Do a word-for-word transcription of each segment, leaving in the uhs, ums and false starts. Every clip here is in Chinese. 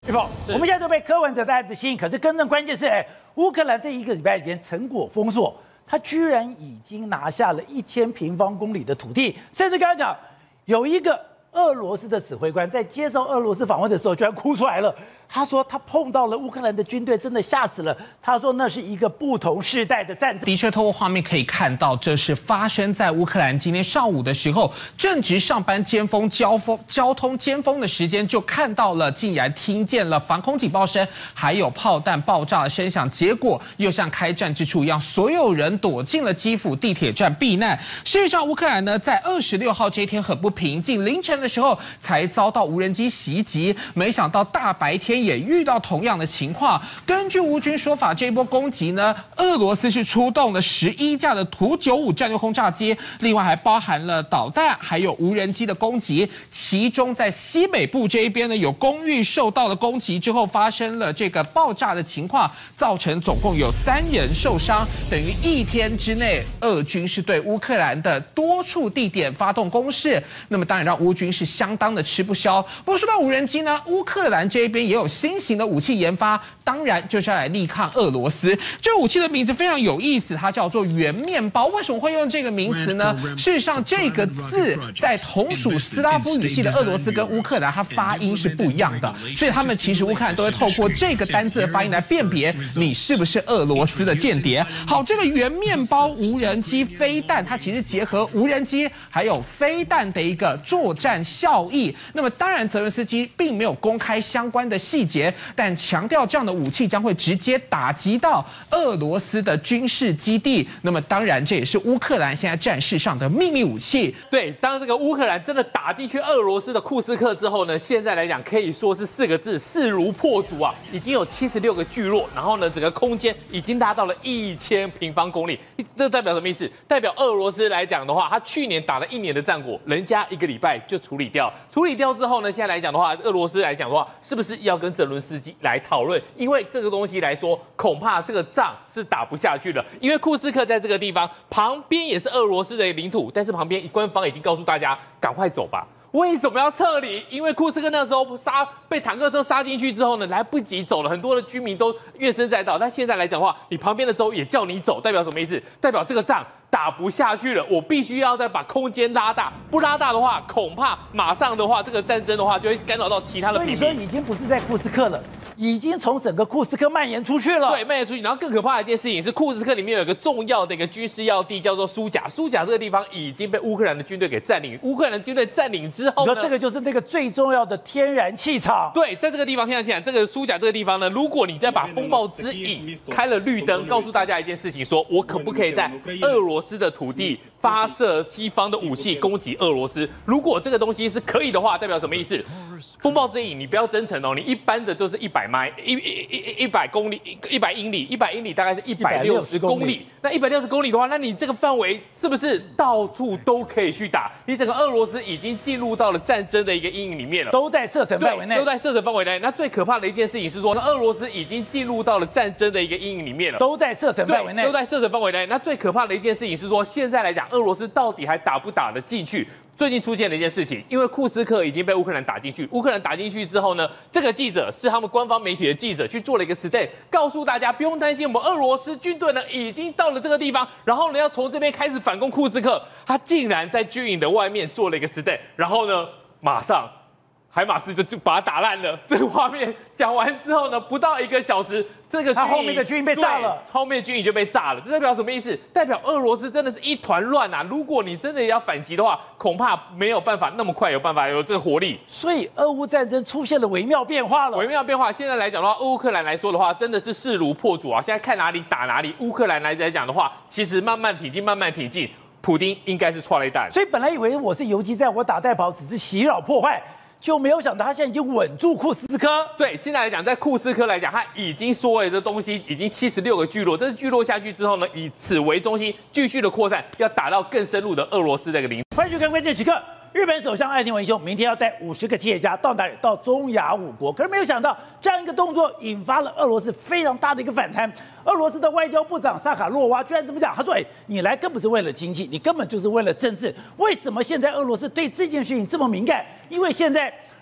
玉凤，我们现在都被柯文哲的案子吸引，可是真正关键是，哎，乌克兰这一个礼拜里边成果丰硕，他居然已经拿下了一千平方公里的土地，甚至刚才讲有一个俄罗斯的指挥官在接受俄罗斯访问的时候，居然哭出来了。他说他碰到了乌克兰的军队，真的吓死了。他说那是一个不同世代的战争。 的确，透过画面可以看到，这是发生在乌克兰今天上午的时候，正值上班尖峰、交锋交通尖峰的时间，就看到了，竟然听见了防空警报声，还有炮弹爆炸的声响。结果又像开战之初一样，所有人躲进了基辅地铁站避难。事实上，乌克兰呢，在二十六号这一天很不平静，凌晨的时候才遭到无人机袭击，没想到大白天也遇到同样的情况。根据乌军说法，这一波攻击呢，俄罗斯是出动了十一架的图九五战略轰炸机，另外还包含了导弹，还有无人机的攻击。其中在西北部这一边呢，有公寓受到了攻击之后，发生了这个爆炸的情况，造成总共有三人受伤。等于一天之内，俄军是对乌克兰的多处地点发动攻势，那么当然让乌军是相当的吃不消。不过说到无人机呢，乌克兰这一边也有新型的武器研发，当然就是要来力抗俄罗斯。这个武器的名字非常有意思，它叫做圆面包。为什么会用这个名词呢？事实上，这个字在同属斯拉夫语系的俄罗斯跟乌克兰，它发音是不一样的，所以他们其实乌克兰都会透过这个单字的发音来辨别你是不是俄罗斯的间谍。好，这个圆面包无人机飞弹，它其实结合无人机还有飞弹的一个作战效益。那么当然，泽伦斯基并没有公开相关的细节，但强调这样的武器将会直接打击到俄罗斯的军事基地。那么当然，这也是乌克兰现在战事上的秘密武器。 对，当这个乌克兰真的打进去俄罗斯的库斯克之后呢，现在来讲可以说是四个字：势如破竹啊！已经有七十六个聚落，然后呢，整个空间已经达到了一千平方公里。这代表什么意思？代表俄罗斯来讲的话，他去年打了一年的战果，人家一个礼拜就处理掉。处理掉之后呢，现在来讲的话，俄罗斯来讲的话，是不是要跟泽伦斯基来讨论？因为这个东西来说，恐怕这个仗是打不下去了。因为库斯克在这个地方旁边也是俄罗斯的领土，但是旁边官方已经告诉大家，赶快走吧。为什么要撤离？因为库斯克那时候杀被坦克车杀进去之后呢，来不及走了，很多的居民都怨声载道。但现在来讲的话，你旁边的州也叫你走，代表什么意思？代表这个仗打不下去了，我必须要再把空间拉大，不拉大的话，恐怕马上的话，这个战争的话就会干扰到其他的平民。 所以说已经不是在库斯克了，已经从整个库斯克蔓延出去了。 对，蔓延出去。然后更可怕的一件事情是，库斯克里面有一个重要的一个军事要地，叫做苏贾。苏贾这个地方已经被乌克兰的军队给占领。乌克兰的军队占领之后呢， 你说这个就是那个最重要的天然气场。 对，在这个地方天然气场，这个苏贾这个地方呢，如果你再把风暴之影开了绿灯，告诉大家一件事情，说我可不可以在俄罗斯的土地发射西方的武器攻击俄罗斯？如果这个东西是可以的话，代表什么意思？风暴之影，你不要真诚哦，你一般的就是一百迈，一一一一百公里，一百英里，一百英里大概是一百六十公里。那一百六十公里的话，那你这个范围是不是到处都可以去打？你整个俄罗斯已经进入到了战争的一个阴影里面了， 都在射程范围内， 都在射程范围内。那最可怕的一件事情是说，那俄罗斯已经进入到了战争的一个阴影里面了， 都在射程范围内， 都在射程范围内。那最可怕的一件事情是说，现在来讲，俄罗斯到底还打不打得进去？最近出现了一件事情，因为库斯克已经被乌克兰打进去，乌克兰打进去之后呢，这个记者是他们官方媒体的记者，去做了一个 stand， 告诉大家不用担心，我们俄罗斯军队呢已经到了这个地方，然后呢要从这边开始反攻库斯克。他竟然在军营的外面做了一个 stand， 然后呢，马上海马斯就就把他打烂了。这个画面讲完之后呢，不到一个小时，这个他后面的军营被炸了， 后面的军营就被炸了。这代表什么意思？代表俄罗斯真的是一团乱啊！如果你真的要反击的话，恐怕没有办法那么快有办法有这个活力。 所以俄乌战争出现了微妙变化了。 微妙变化，现在来讲的话，乌克兰来说的话，真的是势如破竹啊！现在看哪里打哪里。乌克兰来来讲的话，其实慢慢挺进，慢慢挺进。普丁应该是踹了一弹。 所以本来以为我是游击战，我打带跑只是袭扰破坏。就没有想到他现在已经稳住库斯科。 对，现在来讲，在库斯科来讲，他已经所有的东西已经七十六个聚落，这是聚落下去之后呢，以此为中心继续的扩散，要打到更深入的俄罗斯这个领土。 欢迎去看关键时刻。日本首相岸田文雄明天要带五十个企业家到哪里？到中亚五国。可是没有想到，这样一个动作引发了俄罗斯非常大的一个反弹。俄罗斯的外交部长萨卡洛娃居然这么讲，他说：“哎，你来根本是为了经济，你根本就是为了政治。为什么现在俄罗斯对这件事情这么敏感？因为现在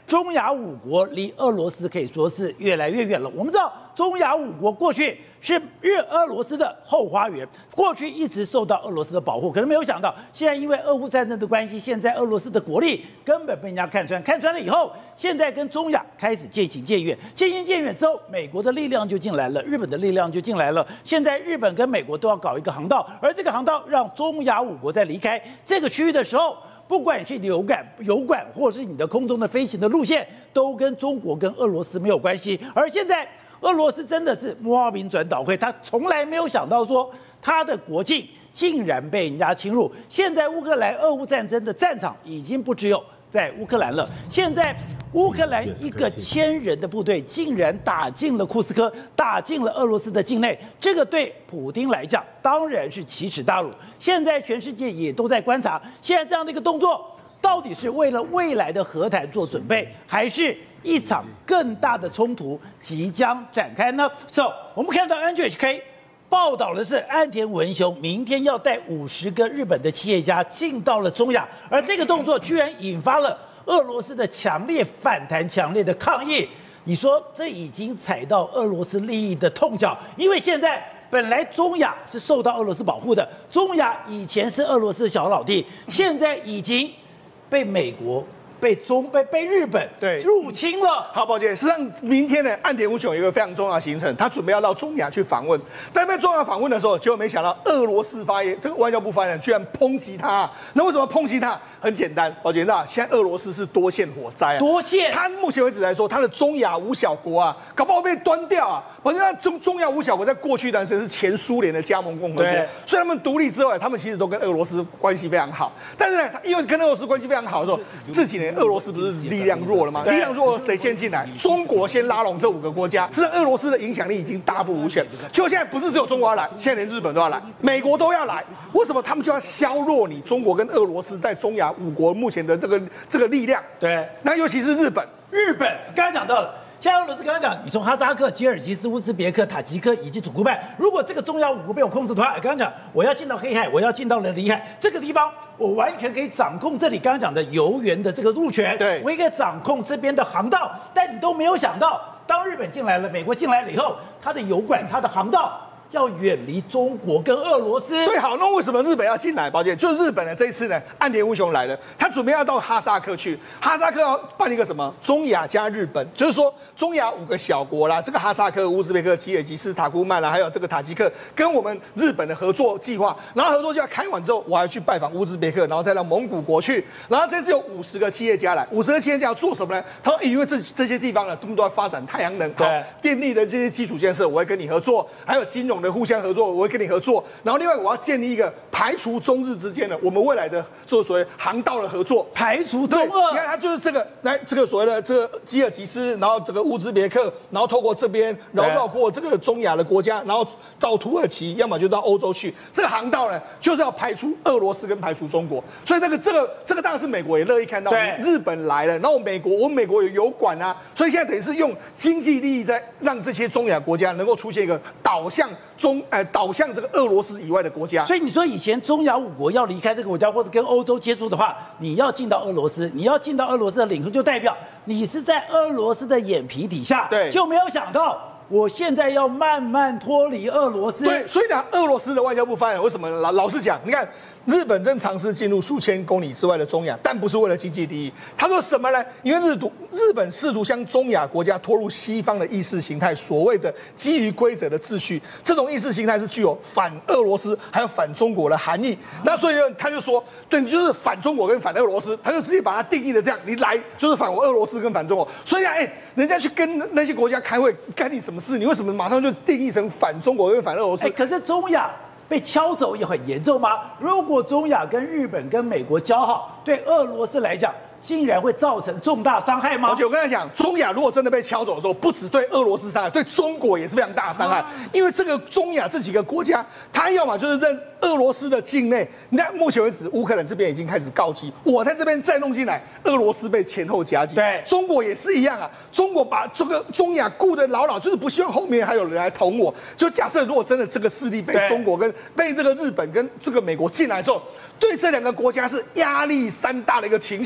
中亚五国离俄罗斯可以说是越来越远了。我们知道，中亚五国过去是日俄罗斯的后花园，过去一直受到俄罗斯的保护。可是没有想到，现在因为俄乌战争的关系，现在俄罗斯的国力根本被人家看穿，看穿了以后，现在跟中亚开始渐行渐远，渐行渐远之后，美国的力量就进来了，日本的力量就进来了。现在日本跟美国都要搞一个航道，而这个航道让中亚五国在离开这个区域的时候，不管是油管、油管，或是你的空中的飞行的路线，都跟中国跟俄罗斯没有关系。而现在，俄罗斯真的是摸猫饼转倒灰，他从来没有想到说他的国境竟然被人家侵入。现在乌克兰俄乌战争的战场已经不只有在乌克兰了，现在乌克兰一个千人的部队竟然打进了库斯科，打进了俄罗斯的境内，这个对普丁来讲当然是奇耻大辱。现在全世界也都在观察，现在这样的一个动作，到底是为了未来的和谈做准备，还是一场更大的冲突即将展开呢？ So， 我们看到 N G H K 报道的是岸田文雄明天要带五十个日本的企业家进到了中亚，而这个动作居然引发了俄罗斯的强烈反弹、强烈的抗议。你说这已经踩到俄罗斯利益的痛脚，因为现在本来中亚是受到俄罗斯保护的，中亚以前是俄罗斯的小老弟，现在已经被美国、被中、被被日本对入侵了。 好，宝姐，实际上明天呢，岸田文雄有一个非常重要的行程，他准备要到中亚去访问。但在中亚访问的时候，结果没想到俄罗斯发言，这个外交部发言人居然抨击他。那为什么抨击他？很简单，宝姐，那现在俄罗斯是多线火灾啊， 多线。 他目前为止来说，他的中亚五小国啊，搞不好被端掉啊。宝姐，那中中亚五小国在过去当时是前苏联的加盟共和国，所以他们独立之后，他们其实都跟俄罗斯关系非常好。但是呢，因为跟俄罗斯关系非常好的时候，这几年俄罗斯不是力量弱了吗？力量弱了，谁先进来？中国先拉拢这五个国家，实际上俄罗斯的影响力已经大不如前。就现在不是只有中国要来，现在连日本都要来，美国都要来。为什么他们就要削弱你中国跟俄罗斯在中亚五国目前的这个这个力量？ 对， 那尤其是日本， 日本刚才讲到了。像俄罗斯刚刚讲，你从哈萨克、吉尔吉斯、乌兹别克、塔吉克以及土库曼，如果这个中亚五国被我控制的话，刚刚讲我要进到黑海，我要进到了里海这个地方，我完全可以掌控这里刚刚讲的油源的这个路权， 对， 我也可以掌控这边的航道。但你都没有想到，当日本进来了，美国进来了以后，它的油管、它的航道要远离中国跟俄罗斯。 对，好，那为什么日本要进来？宝姐，就是日本呢，这一次呢，岸田文雄来了，他准备要到哈萨克去。哈萨克要办一个什么？中亚加日本，就是说中亚五个小国啦，这个哈萨克、乌兹别克、吉尔吉斯、塔库曼啦，还有这个塔吉克，跟我们日本的合作计划。然后合作计划开完之后，我还去拜访乌兹别克，然后再到蒙古国去。然后这次有五十个企业家来，五十个企业家要做什么呢？他说，因为这这些地方呢，他们都要发展太阳能、 对电力的这些基础建设，我会跟你合作，还有金融的互相合作，我会跟你合作。然后另外我要建立一个排除中日之间的我们未来的做所谓航道的合作， 排除中俄。 你看，它就是这个来这个所谓的这个吉尔吉斯，然后这个乌兹别克，然后透过这边，然后绕过这个中亚的国家，然后到土耳其，要么就到欧洲去。这个航道呢，就是要排除俄罗斯跟排除中国。所以这个这个这个当然是美国也乐意看到，日本来了，然后美国我们美国有油管啊，所以现在等于是用经济利益在让这些中亚国家能够出现一个导向中呃导向这个俄罗斯以外的国家。 所以你说以前中亚五国要离开这个国家或者跟欧洲接触的话，你要进到俄罗斯，你要进到俄罗斯的领土，就代表你是在俄罗斯的眼皮底下。 对， 就没有想到我现在要慢慢脱离俄罗斯。 对，所以讲俄罗斯的外交部发言人为什么老老实讲，你看。日本正尝试进入数千公里之外的中亚，但不是为了经济利益。他说什么呢？因为日独日本试图将中亚国家拖入西方的意识形态，所谓的基于规则的秩序，这种意识形态是具有反俄罗斯还有反中国的含义。那所以呢，他就说，对，你就是反中国跟反俄罗斯，他就直接把它定义的这样，你来就是反我俄罗斯跟反中国。所以啊，哎、欸，人家去跟那些国家开会，干你什么事？你为什么马上就定义成反中国跟反俄罗斯？ 哎、欸，可是中亚被敲走也很严重吗？如果中亚跟日本跟美国交好，对俄罗斯来讲，竟然会造成重大伤害吗？ 而且我跟他讲，中亚如果真的被敲走的时候，不只对俄罗斯伤害，对中国也是非常大的伤害。因为这个中亚这几个国家，它要么就是认俄罗斯的境内，那目前为止，乌克兰这边已经开始告急，我在这边再弄进来，俄罗斯被前后夹击。 对， 中国也是一样啊，中国把这个中亚顾得牢牢，就是不希望后面还有人来捅我。就假设如果真的这个势力被中国跟被这个日本跟这个美国进来之后，对这两个国家是压力山大的一个情形啊。 因为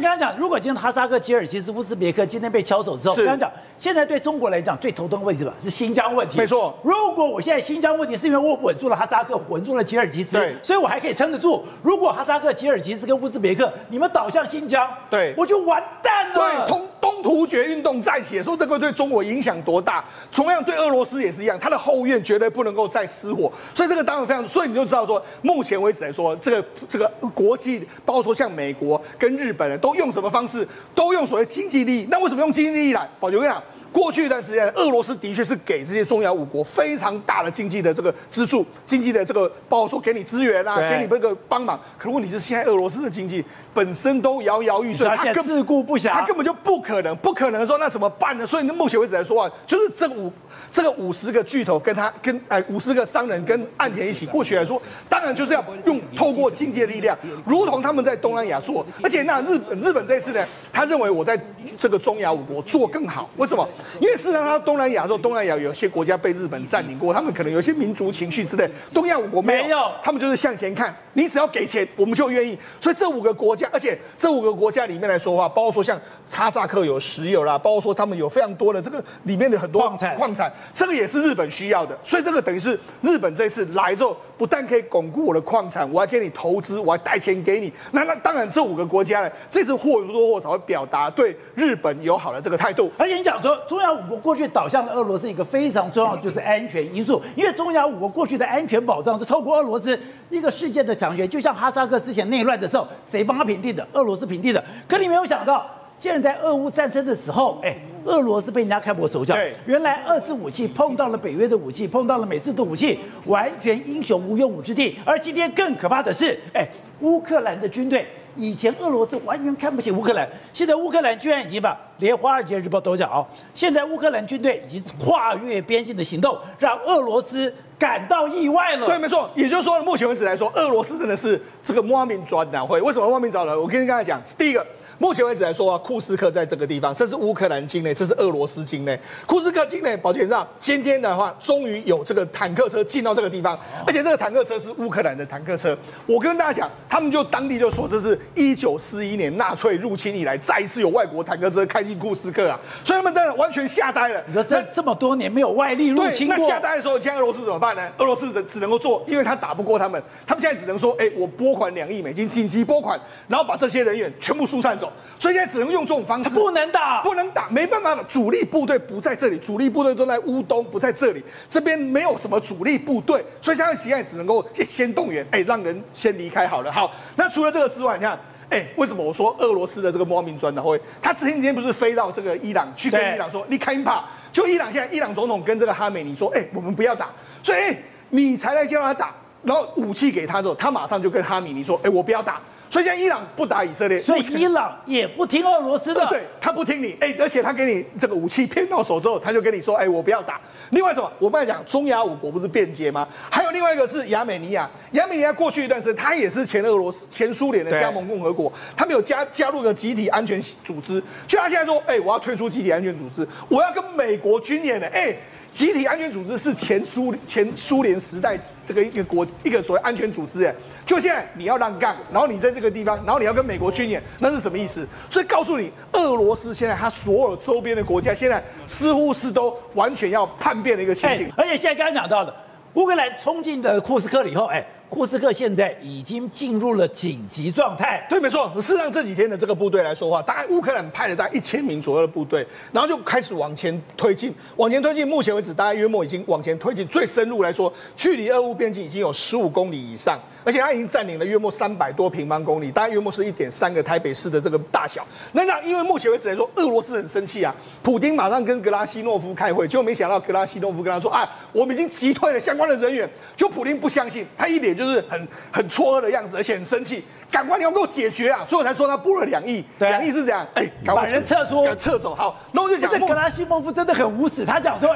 刚刚讲，如果今天哈萨克、吉尔吉斯、乌兹别克今天被敲手之后，刚刚讲，现在对中国来讲最头痛的问题吧是新疆问题。 没错， 如果我现在新疆问题是因为我稳住了哈萨克，稳住了吉尔吉斯， 对， 所以我还可以撑得住。如果哈萨克、吉尔吉斯跟乌兹别克你们倒向新疆， 对， 我就完蛋了。 对，通东突厥运动再起的时候，这个对中国影响多大？同样对俄罗斯也是一样，它的后院绝对不能够再失火。所以这个当然非常，所以你就知道说，目前为止来说，这个这个国际，包括说像美国跟日本人都用什么方式？都用所谓经济利益。那为什么用经济利益来？宝杰，我跟你讲。过去一段时间，俄罗斯的确是给这些中亚五国非常大的经济的这个资助，经济的这个包括说给你资源啊，给你这个帮忙。可问题是，现在俄罗斯的经济本身都摇摇欲坠， 他根本自顾不暇， 他根本就不可能，不可能说那怎么办呢？所以目前为止来说啊，就是这五这个五十个巨头跟他跟哎五十个商人跟岸田一起过去来说，当然就是要用透过经济的力量，如同他们在东南亚做。而且那日本日本这一次呢，他认为我在这个中亚五国做更好，为什么？因为事实上，他东南亚的时候，东南亚有些国家被日本占领过，他们可能有一些民族情绪之类。东亚五国没有， 没有， 他们就是向前看，你只要给钱，我们就愿意。所以这五个国家，而且这五个国家里面来说的话，包括说像哈萨克有石油啦，包括说他们有非常多的这个里面的很多矿产， 矿产，这个也是日本需要的。所以这个等于是日本这次来之后，不但可以巩固我的矿产，我还给你投资，我还带钱给你。那那当然，这五个国家呢，这次或多或少会表达对日本友好的这个态度。 而且你讲说，中亚五国过去倒向了俄罗斯，一个非常重要的就是安全因素，因为中亚五国过去的安全保障是透过俄罗斯一个世界的强权，就像哈萨克之前内乱的时候，谁帮他平定的？俄罗斯平定的。可你没有想到，现在在俄乌战争的时候，哎，俄罗斯被人家开破手脚。原来二次武器碰到了北约的武器，碰到了美制的武器，完全英雄无用武之地。而今天更可怕的是，哎，乌克兰的军队。以前俄罗斯完全看不起乌克兰，现在乌克兰居然已经把连《华尔街日报》都讲哦，现在乌克兰军队已经跨越边境的行动，让俄罗斯感到意外了。 对，没错，也就是说，目前为止来说，俄罗斯真的是这个莫名转党会。为什么莫名转呢？我跟你刚才讲，第一个。目前为止来说啊，库斯克在这个地方，这是乌克兰境内，这是俄罗斯境内。库斯克境内，宝剑上今天的话，终于有这个坦克车进到这个地方，而且这个坦克车是乌克兰的坦克车。我跟大家讲，他们就当地就说，这是一九四一年纳粹入侵以来，再一次有外国坦克车开进库斯克啊，所以他们当然完全吓呆了。 你说这这么多年没有外力入侵过， 那吓呆的时候，现在俄罗斯怎么办呢？俄罗斯只只能够做，因为他打不过他们，他们现在只能说，哎，我拨款两亿美金，紧急拨款，然后把这些人员全部疏散走。所以现在只能用这种方式， 不能打， 不能打，没办法了。主力部队不在这里，主力部队都在乌东，不在这里，这边没有什么主力部队，所以现在现在只能够先动员，哎，让人先离开好了。好，那除了这个之外，你看，哎，为什么我说俄罗斯的这个莫名转党会，他前几天不是飞到这个伊朗去跟伊朗说，你开怕，就伊朗现在伊朗总统跟这个哈梅尼说，哎，我们不要打，所以哎，你才来叫他打，然后武器给他之后，他马上就跟哈梅尼说，哎，我不要打。所以现在伊朗不打以色列， 所以伊朗也不听俄罗斯的， 对，他不听你，哎，而且他给你这个武器骗到手之后，他就跟你说，哎，我不要打。另外什么？我刚才讲中亚五国不是便捷吗？还有另外一个是亚美尼亚，亚美尼亚过去一段时间，它也是前俄罗斯、前苏联的加盟共和国，他们有加加入个集体安全组织，就他现在说，哎，我要退出集体安全组织，我要跟美国军演的，哎。集体安全组织是前苏前苏联时代这个一个国一个所谓安全组织，哎，就现在你要让杠，然后你在这个地方，然后你要跟美国军演，那是什么意思？所以告诉你，俄罗斯现在它所有周边的国家，现在似乎是都完全要叛变的一个情形。 而且现在刚刚讲到的，乌克兰冲进的库斯克了以后，哎。库斯克现在已经进入了紧急状态。 对，没错。事实上这几天的这个部队来说的话，大概乌克兰派了大概一千名左右的部队，然后就开始往前推进，往前推进。目前为止，大概约莫已经往前推进，最深入来说，距离俄乌边境已经有十五公里以上，而且它已经占领了约莫三百多平方公里，大概约莫是一点三个台北市的这个大小。那那因为目前为止来说，俄罗斯很生气啊，普丁马上跟格拉西诺夫开会，结果没想到格拉西诺夫跟他说啊，我们已经击退了相关的人员，就普丁不相信，他一脸就是很很错愕的样子，而且很生气，赶快你要给我解决啊！所以我才说他拨了两亿，两亿是这样，哎， 把人撤出， 撤走。好，那我就讲， 这格拉西莫夫真的很无耻，他讲说，哎。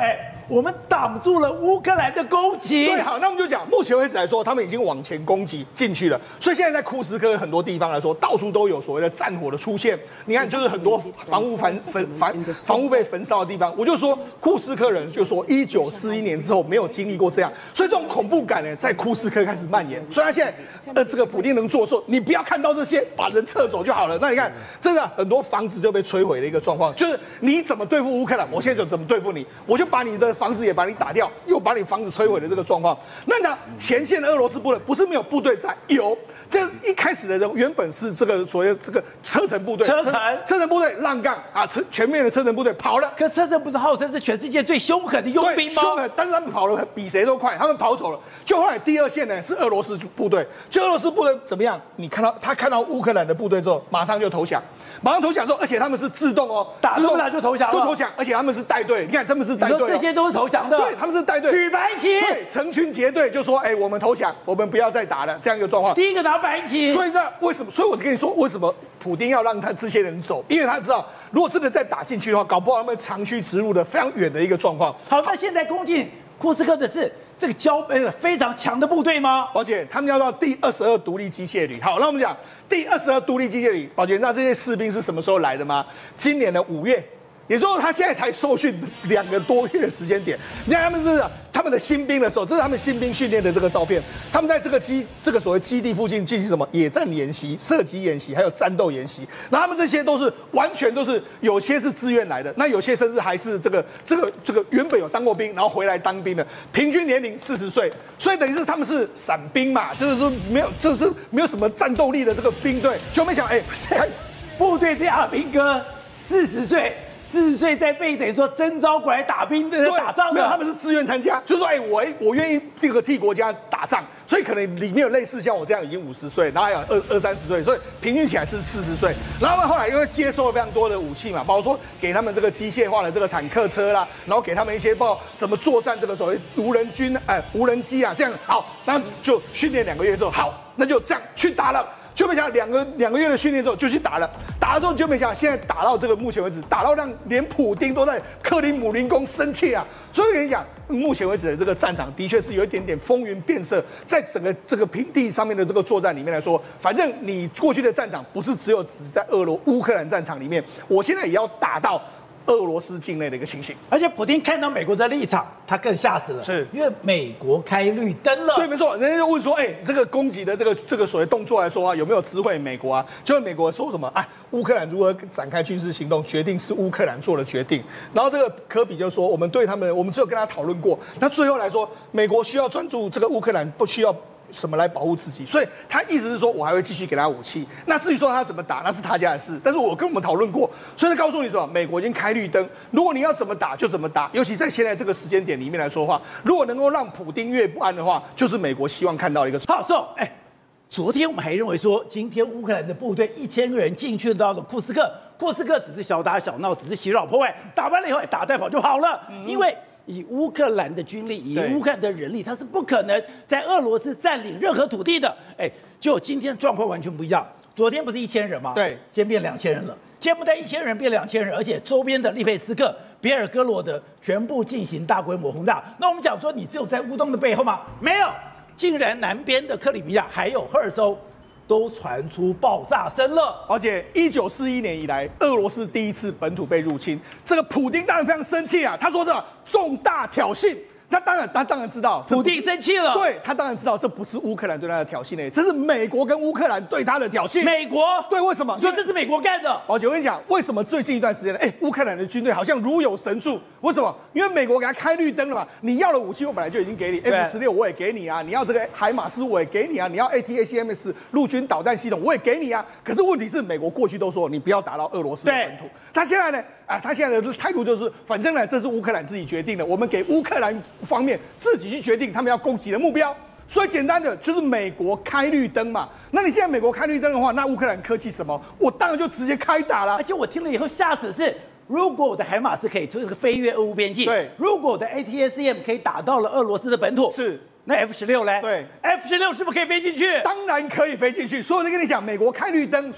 我们挡住了乌克兰的攻击。 对，好，那我们就讲，目前为止来说，他们已经往前攻击进去了，所以现在在库斯科很多地方来说，到处都有所谓的战火的出现。你看，就是很多房屋焚焚房房屋被焚烧的地方。我就说，库斯科人就说，一九四一年之后没有经历过这样，所以这种恐怖感呢，在库斯科开始蔓延。所以他现在，呃，这个普丁能做说，你不要看到这些，把人撤走就好了。那你看，真的很多房子就被摧毁的一个状况，就是你怎么对付乌克兰，我现在就怎么对付你，我就把你的房子也把你打掉，又把你房子摧毁的这个状况。那讲前线的俄罗斯部队不是没有部队在，有。这一开始的人原本是这个所谓这个车臣部队， 车臣车臣部队浪杠啊，车全面的车臣部队跑了。 可车臣不是号称是全世界最凶狠的佣兵吗？ 凶狠，但是他们跑了比谁都快，他们跑走了。就后来第二线呢是俄罗斯部队，就俄罗斯部队怎么样？你看到他看到乌克兰的部队之后，马上就投降。马上投降之后，而且他们是自动哦， 打都不打就投降了， 都投降，而且他们是带队，你看他们是带队、哦， 这些都是投降的， 对，他们是带队， 举白旗， 对，成群结队就说，哎、欸，我们投降，我们不要再打了，这样一个状况。 第一个拿白旗， 所以呢，为什么？所以我就跟你说，为什么普丁要让他这些人走？因为他知道，如果真的再打进去的话，搞不好他们长驱直入的非常远的一个状况。 好，那现在攻进库斯科的是这个交呃非常强的部队吗？ 宝姐，他们要到第二十二独立机械旅。好，那我们讲第二十二独立机械旅。宝姐，那这些士兵是什么时候来的吗？今年的五月。也就是说，他现在才受训两个多月的时间点。你看他们是他们的新兵的时候，这是他们新兵训练的这个照片。他们在这个基这个所谓基地附近进行什么野战演习、射击演习，还有战斗演习。那他们这些都是完全都是有些是自愿来的，那有些甚至还是这个这个这个原本有当过兵，然后回来当兵的，平均年龄四十岁，所以等于是他们是散兵嘛，就是说没有就是没有什么战斗力的这个兵队，就没想哎， 欸、部队这阿兵哥四十岁。四十岁在被等于说征召过来打兵的打仗的， 没有，他们是自愿参加，就是说，哎、欸，我我愿意这个替国家打仗，所以可能里面有类似像我这样已经五十岁，然后还有二二三十岁，所以平均起来是四十岁。然后他们后来因为接收了非常多的武器嘛，包括说给他们这个机械化的这个坦克车啦，然后给他们一些包括怎么作战这个所谓无人军哎、呃、无人机啊，这样好，那就训练两个月之后，好，那就这样去打了。就没想到两个两个月的训练之后就去打了，打了之后就没想到现在打到这个目前为止，打到让连普丁都在克里姆林宫生气啊！所以我跟你讲，目前为止的这个战场的确是有一点点风云变色，在整个这个平地上面的这个作战里面来说，反正你过去的战场不是只有只在俄罗乌克兰战场里面，我现在也要打到俄罗斯境内的一个情形。 而且普丁看到美国的立场，他更吓死了， 是因为美国开绿灯了。 对，没错，人家就问说，哎、欸，这个攻击的这个这个所谓动作来说啊，有没有知会美国啊？就是美国说什么？哎，乌克兰如何展开军事行动，决定是乌克兰做的决定。然后这个科比就说，我们对他们，我们只有跟他讨论过。那最后来说，美国需要专注这个乌克兰，不需要什么来保护自己，所以他意思是说，我还会继续给他武器。那至于说他怎么打，那是他家的事。但是我跟我们讨论过，所以他告诉你什么？美国已经开绿灯，如果你要怎么打就怎么打。尤其在现在这个时间点里面来说的话，如果能够让普丁越不安的话，就是美国希望看到的一个。 好，说，哎，昨天我们还认为说，今天乌克兰的部队一千个人进去到了库斯克，库斯克只是小打小闹，只是袭扰破坏，打完了以后打带跑就好了，嗯、因为。以乌克兰的军力，以乌克兰的人力，他是不可能在俄罗斯占领任何土地的。哎，就今天状况完全不一样。昨天不是一千人吗？ 对， 今天变两千人了。今天不但一千人变两千人，而且周边的利佩斯克、别尔哥罗德全部进行大规模轰炸。那我们讲说，你只有在乌东的背后吗？没有，竟然南边的克里米亚还有赫尔松。都传出爆炸声了， 而且一九四一年以来，俄罗斯第一次本土被入侵，这个普丁当然非常生气啊，他说这重大挑衅。他当然，他当然知道， 普丁生气了。 对他当然知道，这不是乌克兰对他的挑衅呢，这是美国跟乌克兰对他的挑衅。 美国对，为什么？ 你说这是美国干的？ 而且我跟你讲，为什么最近一段时间呢？哎，乌克兰的军队好像如有神助。为什么？因为美国给他开绿灯了嘛。你要的武器我本来就已经给你 ，F 十六我也给你啊，你要这个海马斯我也给你啊，你要 A T A C M S 陆军导弹系统我也给你啊。可是问题是，美国过去都说你不要打到俄罗斯的本土，他现在呢？啊，他现在的态度就是，反正呢，这是乌克兰自己决定的，我们给乌克兰方面自己去决定他们要攻击的目标。所以简单的就是美国开绿灯嘛。那你现在美国开绿灯的话，那乌克兰客气什么？我当然就直接开打了。 而且我听了以后吓死的是，如果我的海马斯可以就是飞越俄乌边境， 对， 如果我的 A T A C M 可以打到了俄罗斯的本土， 是。 那 F 十六呢？ 对 ，F 十六是不是可以飞进去？ 当然可以飞进去。所以我就跟你讲，美国开绿灯，所以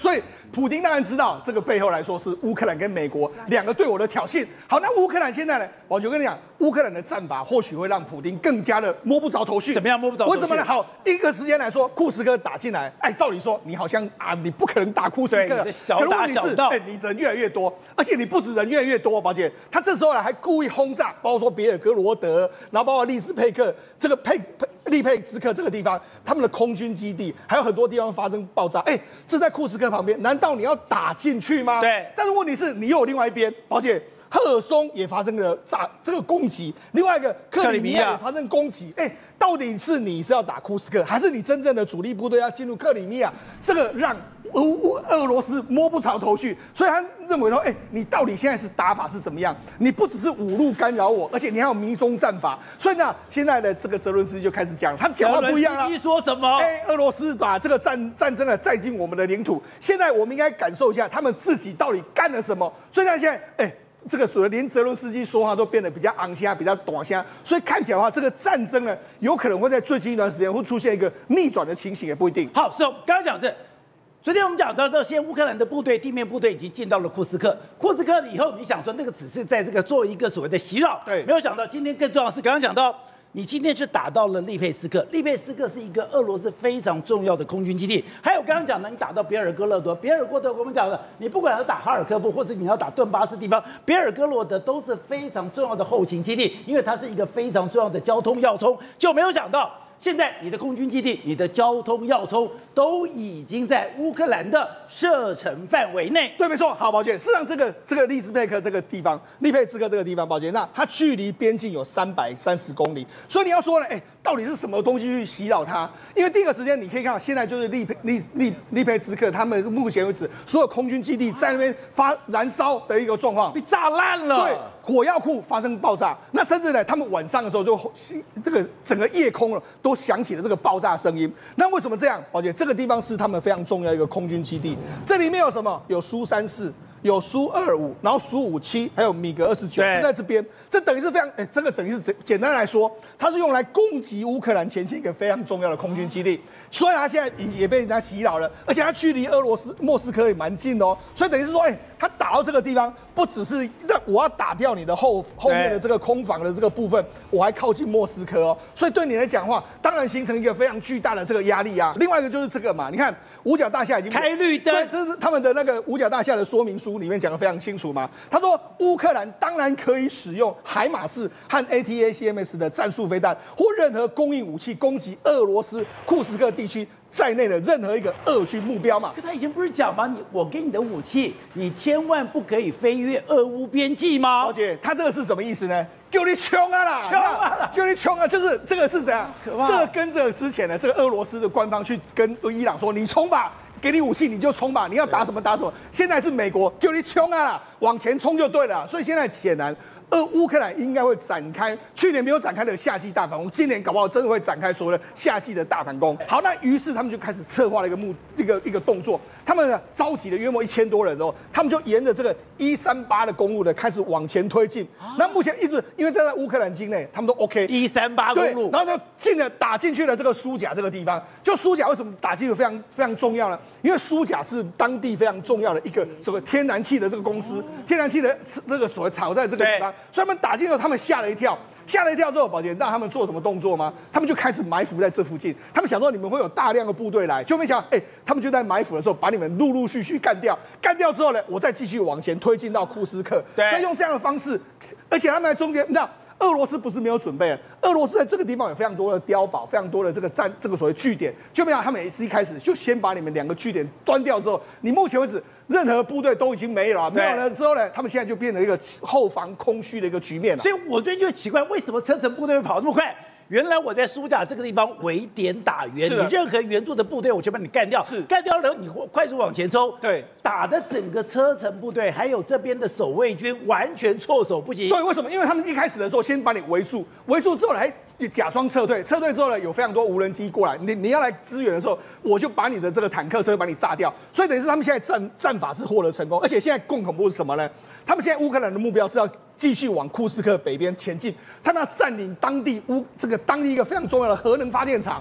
普丁当然知道这个背后来说是乌克兰跟美国两个对我的挑衅。好，那乌克兰现在呢？我就跟你讲，乌克兰的战法或许会让普丁更加的摸不着头绪。 怎么样摸不着头绪？ 为什么呢？好，第一个时间来说，库斯科打进来，哎，照理说你好像啊，你不可能打库斯科， 小打小闹， 哎，你人越来越多，而且你不止人越来越多，宝姐，他这时候呢还故意轰炸，包括说别尔哥罗德，然后包括利斯佩克这个佩佩利佩兹克这个地方，他们的空军基地还有很多地方发生爆炸，哎，这在库斯科旁边，难道你要打进去吗？ 对。 但是问题是，你又有另外一边，宝姐。赫尔松也发生了炸这个攻击，另外一个克里米亚也发生攻击。哎，到底是你是要打库斯克，还是你真正的主力部队要进入克里米亚？这个让俄俄俄罗斯摸不着头绪，所以他认为说，哎，你到底现在是打法是怎么样？你不只是五路干扰我，而且你还有迷踪战法。所以呢，现在的这个泽伦斯基就开始讲，他讲话不一样了。 泽伦斯基说什么？ 哎，俄罗斯把这个战战争呢载进我们的领土，现在我们应该感受一下他们自己到底干了什么。所以呢，现在哎。这个所谓连泽伦斯基说话都变得比较昂声、比较短声，所以看起来的话，这个战争呢，有可能会在最近一段时间会出现一个逆转的情形，也不一定。 好，是我刚刚讲是，昨天我们讲到这些乌克兰的部队、地面部队已经进到了库斯克，库斯克以后，你想说那个只是在这个做一个所谓的袭扰， 对， 没有想到今天更重要的是，刚刚讲到。你今天是打到了利佩斯克，利佩斯克是一个俄罗斯非常重要的空军基地。还有刚刚讲的，你打到别尔哥罗德，别尔哥罗德我们讲的，你不管要打哈尔科夫，或者你要打顿巴斯地方，别尔哥罗德都是非常重要的后勤基地，因为它是一个非常重要的交通要冲。就没有想到，现在你的空军基地、你的交通要冲都已经在乌克兰的射程范围内。 对，没错。好，宝剑，事实上这个这个利斯佩克这个地方，利佩斯克这个地方，宝剑，那它距离边境有三百三十公里，所以你要说呢，哎，到底是什么东西去袭扰它？因为第一个时间你可以看到，现在就是利佩利利利佩斯克他们目前为止所有空军基地在那边发燃烧的一个状况， 被炸烂了。 对，火药库发生爆炸，那甚至呢，他们晚上的时候就这个整个夜空了都响起了这个爆炸声音。那为什么这样？宝姐，这个地方是他们非常重要一个空军基地，这里面有什么？有苏三四。有苏二五，然后苏五七，还有米格二十九，都在这边。这等于是非常，哎，这个等于是简简单来说，它是用来攻击乌克兰前线一个非常重要的空军基地。所以它现在也被人家袭扰了，而且它距离俄罗斯莫斯科也蛮近的哦。所以等于是说，哎，它打到这个地方，不只是让我要打掉你的后后面的这个空防的这个部分，我还靠近莫斯科哦。所以对你来讲的话，当然形成一个非常巨大的这个压力啊。另外一个就是这个嘛，你看五角大厦已经开绿灯， 对，这是他们的那个五角大厦的说明书里面讲的非常清楚嘛。他说乌克兰当然可以使用海马式和 A T A C M S 的战术飞弹或任何供应武器攻击俄罗斯库斯克地区在内的任何一个俄军目标嘛。 可他以前不是讲吗？你我给你的武器，你千万不可以飞越俄乌边境吗？ 而且他这个是什么意思呢？就你冲啊啦， 冲啊！ 就你冲啊！就是这个是怎样？ 可怕！ 这个跟着之前的这个俄罗斯的官方去跟伊朗说，你冲吧。给你武器你就冲吧，你要打什么打什么。现在是美国叫你冲啊，往前冲就对了。所以现在显然，呃，乌克兰应该会展开去年没有展开的夏季大反攻，今年搞不好真的会展开所谓的夏季的大反攻。好，那于是他们就开始策划了一个目一个一个动作，他们呢召集了约莫一千多人哦，他们就沿着这个一三八的公路呢开始往前推进。那目前一直因为在乌克兰境内，他们都 OK。 一三八公路， 然后就进了打进去了这个苏甲这个地方。就苏甲为什么打进去非常非常重要呢？因为苏甲是当地非常重要的一个所谓天然气的这个公司，天然气的这个所谓炒在这个地方，所以他们打进去，他们吓了一跳，吓了一跳之后，宝杰让他们做什么动作吗？他们就开始埋伏在这附近，他们想说你们会有大量的部队来，就没想到，哎，他们就在埋伏的时候把你们陆陆续续干掉，干掉之后呢，我再继续往前推进到库斯克，所以用这样的方式，而且他们在中间，你知道。俄罗斯不是没有准备，俄罗斯在这个地方有非常多的碉堡，非常多的这个战这个所谓据点，就没有他们也是一开始就先把你们两个据点端掉之后，你目前为止任何部队都已经没了，没有了之后呢，他们现在就变成一个后防空虚的一个局面了。 所以我最近就奇怪，为什么车臣部队会跑那么快？原来我在苏甲这个地方围点打援，你任何援助的部队我就把你干掉， 是干掉了你快速往前冲， 对， 打的整个车臣部队还有这边的守卫军完全措手不及。 对，为什么？因为他们一开始的时候先把你围住，围住之后还假装撤退，撤退之后呢，有非常多无人机过来，你你要来支援的时候，我就把你的这个坦克车把你炸掉。所以等于是他们现在战战法是获得成功，而且现在更恐怖是什么呢？他们现在乌克兰的目标是要继续往库斯克北边前进，他们要占领当地乌这个当地一个非常重要的核能发电厂。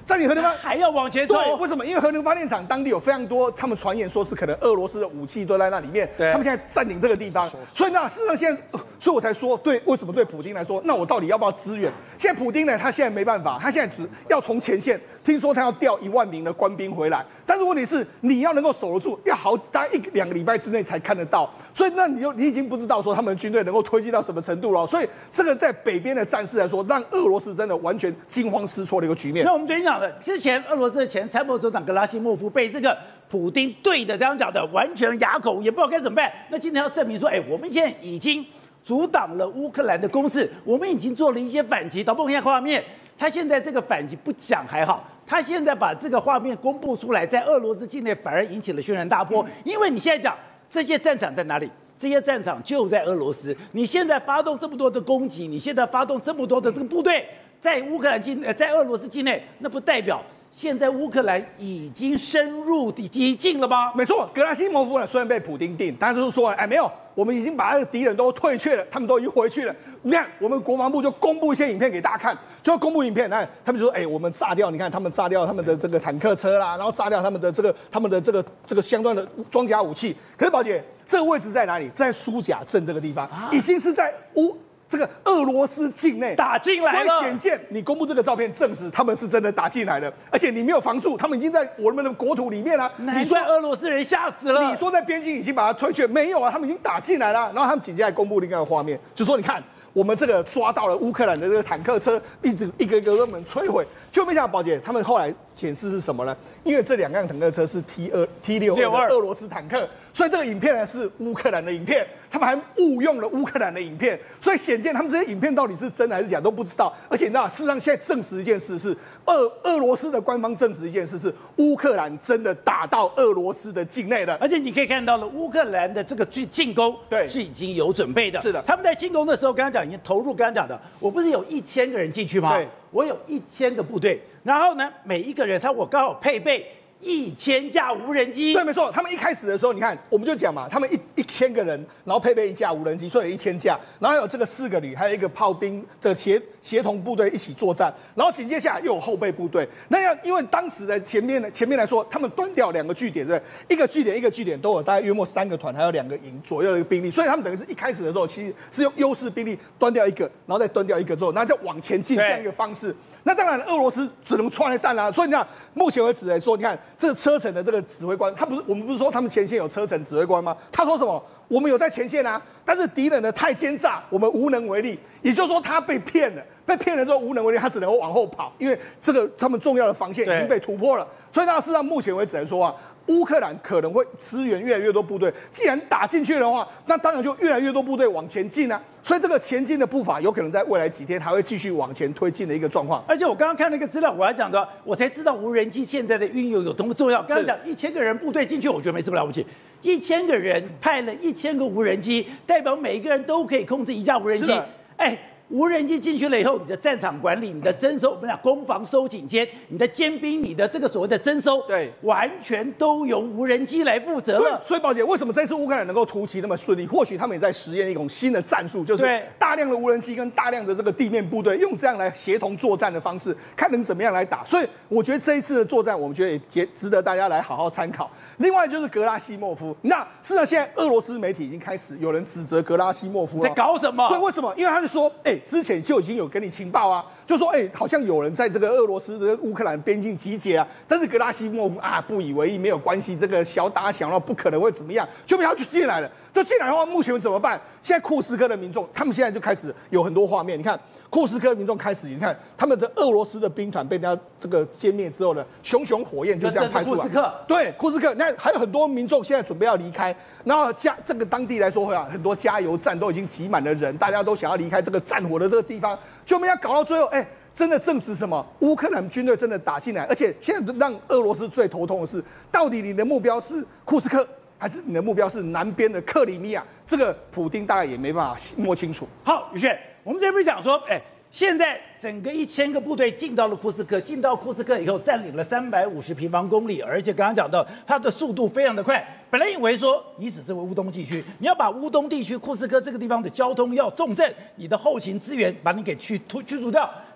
占领核能发还要往前走。 对，为什么？因为核能发电厂当地有非常多，他们传言说是可能俄罗斯的武器都在那里面， 对， 他们现在占领这个地方，所以呢，事实上现在，所以我才说，对，为什么对普丁来说，那我到底要不要支援？现在普丁呢，他现在没办法，他现在只要从前线，听说他要调一万名的官兵回来，但是问题是你要能够守得住，要好大概一两个礼拜之内才看得到，所以那你就你已经不知道说他们的军队能够推进到什么程度了，所以这个在北边的战事来说，让俄罗斯真的完全惊慌失措的一个局面。 那我们昨天讲的，之前俄罗斯的前参谋总长格拉西莫夫被这个普丁对的这样讲的，完全哑口，也不知道该怎么办。那今天要证明说，哎，我们现在已经阻挡了乌克兰的攻势，我们已经做了一些反击。导播，看一下画面，他现在这个反击不讲还好，他现在把这个画面公布出来，在俄罗斯境内反而引起了轩然大波，因为你现在讲这些战场在哪里？这些战场就在俄罗斯。你现在发动这么多的攻击，你现在发动这么多的这个部队在乌克兰境呃在俄罗斯境内，那不代表现在乌克兰已经深入敌境了吗？ 没错，格拉西莫夫呢虽然被普丁定，但就是说，哎，没有，我们已经把那个敌人都退却了，他们都已经回去了。你看，我们国防部就公布一些影片给大家看，就公布影片，看他们就说，哎，我们炸掉，你看他们炸掉他们的这个坦克车啦，然后炸掉他们的这个他们的这个这个相关的装甲武器。可是宝姐，这个位置在哪里？在苏甲镇这个地方，啊、已经是在乌。这个俄罗斯境内打进来了， 所以显见你公布这个照片，证实他们是真的打进来了，而且你没有防住，他们已经在我们的国土里面了。 你说俄罗斯人吓死了？ 你说在边境已经把它推却，没有啊，他们已经打进来了。然后他们紧接着公布另外一个画面，就说你看我们这个抓到了乌克兰的这个坦克车，一直一个一个都能摧毁。就没想到宝姐他们后来显示是什么呢？因为这两辆坦克车是 T 二 T 六二的俄罗斯坦克，所以这个影片呢是乌克兰的影片。他们还误用了乌克兰的影片，所以显见他们这些影片到底是真还是假都不知道。而且你知道，事实上现在证实一件事是，俄俄罗斯的官方证实一件事是，乌克兰真的打到俄罗斯的境内了。 而且你可以看到了，乌克兰的这个进进攻， 对， 是已经有准备的。 是的， 他们在进攻的时候，刚刚讲已经投入。刚刚讲的，我不是有一千个人进去吗？ 对， 我有一千个部队，然后呢，每一个人他我刚好配备一千架无人机。 对，没错。他们一开始的时候，你看，我们就讲嘛，他们一一千个人，然后配备一架无人机，所以有一千架，然后还有这个四个旅，还有一个炮兵的协协同部队一起作战，然后紧接下来又有后备部队。那要因为当时的前面呢，前面来说，他们端掉两个据点，对不对？一个据点一个据点都有大概约莫三个团，还有两个营左右的兵力，所以他们等于是一开始的时候，其实是用优势兵力端掉一个，然后再端掉一个之后，然后再往前进这样一个方式。那当然，俄罗斯只能穿了弹啦。所以你看，目前为止来说，你看这个车臣的这个指挥官，他不是我们不是说他们前线有车臣指挥官吗？他说什么？我们有在前线啊，但是敌人呢太奸诈，我们无能为力。也就是说，他被骗了，被骗了之后无能为力，他只能够往后跑，因为这个他们重要的防线已经被突破了。所以那事实上目前为止来说啊，乌克兰可能会支援越来越多部队。既然打进去的话，那当然就越来越多部队往前进啊。所以这个前进的步伐有可能在未来几天还会继续往前推进的一个状况。 而且我刚刚看了一个资料，我还讲的，我才知道无人机现在的运用有多么重要。刚刚讲一千个人部队进去，我觉得没什么了不起。一千个人派了一千个无人机，代表每一个人都可以控制一架无人机。哎。无人机进去了以后，你的战场管理、你的征收，我们讲攻防收紧间，你的尖兵、你的这个所谓的征收， 对， 完全都由无人机来负责了。 所以宝姐，为什么这次乌克兰能够突袭那么顺利？或许他们也在实验一种新的战术，就是大量的无人机跟大量的这个地面部队，用这样来协同作战的方式，看能怎么样来打。所以我觉得这一次的作战，我们觉得也值得大家来好好参考。另外就是格拉西莫夫，那事实上现在俄罗斯媒体已经开始有人指责格拉西莫夫在搞什么？ 对，为什么？因为他是说，哎、欸，之前就已经有给你情报啊，就说，哎、欸，好像有人在这个俄罗斯的乌克兰边境集结啊，但是格拉西莫夫啊不以为意，没有关系，这个小打小闹不可能会怎么样，就不要去进来了。就进来的话，目前怎么办？现在库斯科的民众，他们现在就开始有很多画面，你看。库斯科民众开始，你看他们的俄罗斯的兵团被人家这个歼灭之后呢，熊熊火焰就这样拍出来。 库斯克对库斯克，那还有很多民众现在准备要离开，然后加这个当地来说，啊，很多加油站都已经挤满了人，大家都想要离开这个战火的这个地方，就没有搞到最后，哎、欸，真的证实什么？乌克兰军队真的打进来，而且现在让俄罗斯最头痛的是，到底你的目标是库斯克？还是你的目标是南边的克里米亚？这个普丁大概也没办法摸清楚。 好，宇轩，我们这边讲说，哎、欸。现在整个一千个部队进到了库斯克，进到库斯克以后，占领了三百五十平方公里，而且刚刚讲到它的速度非常的快。本来以为说你只是乌东地区，你要把乌东地区库斯克这个地方的交通要重镇，你的后勤资源把你给去驱逐掉。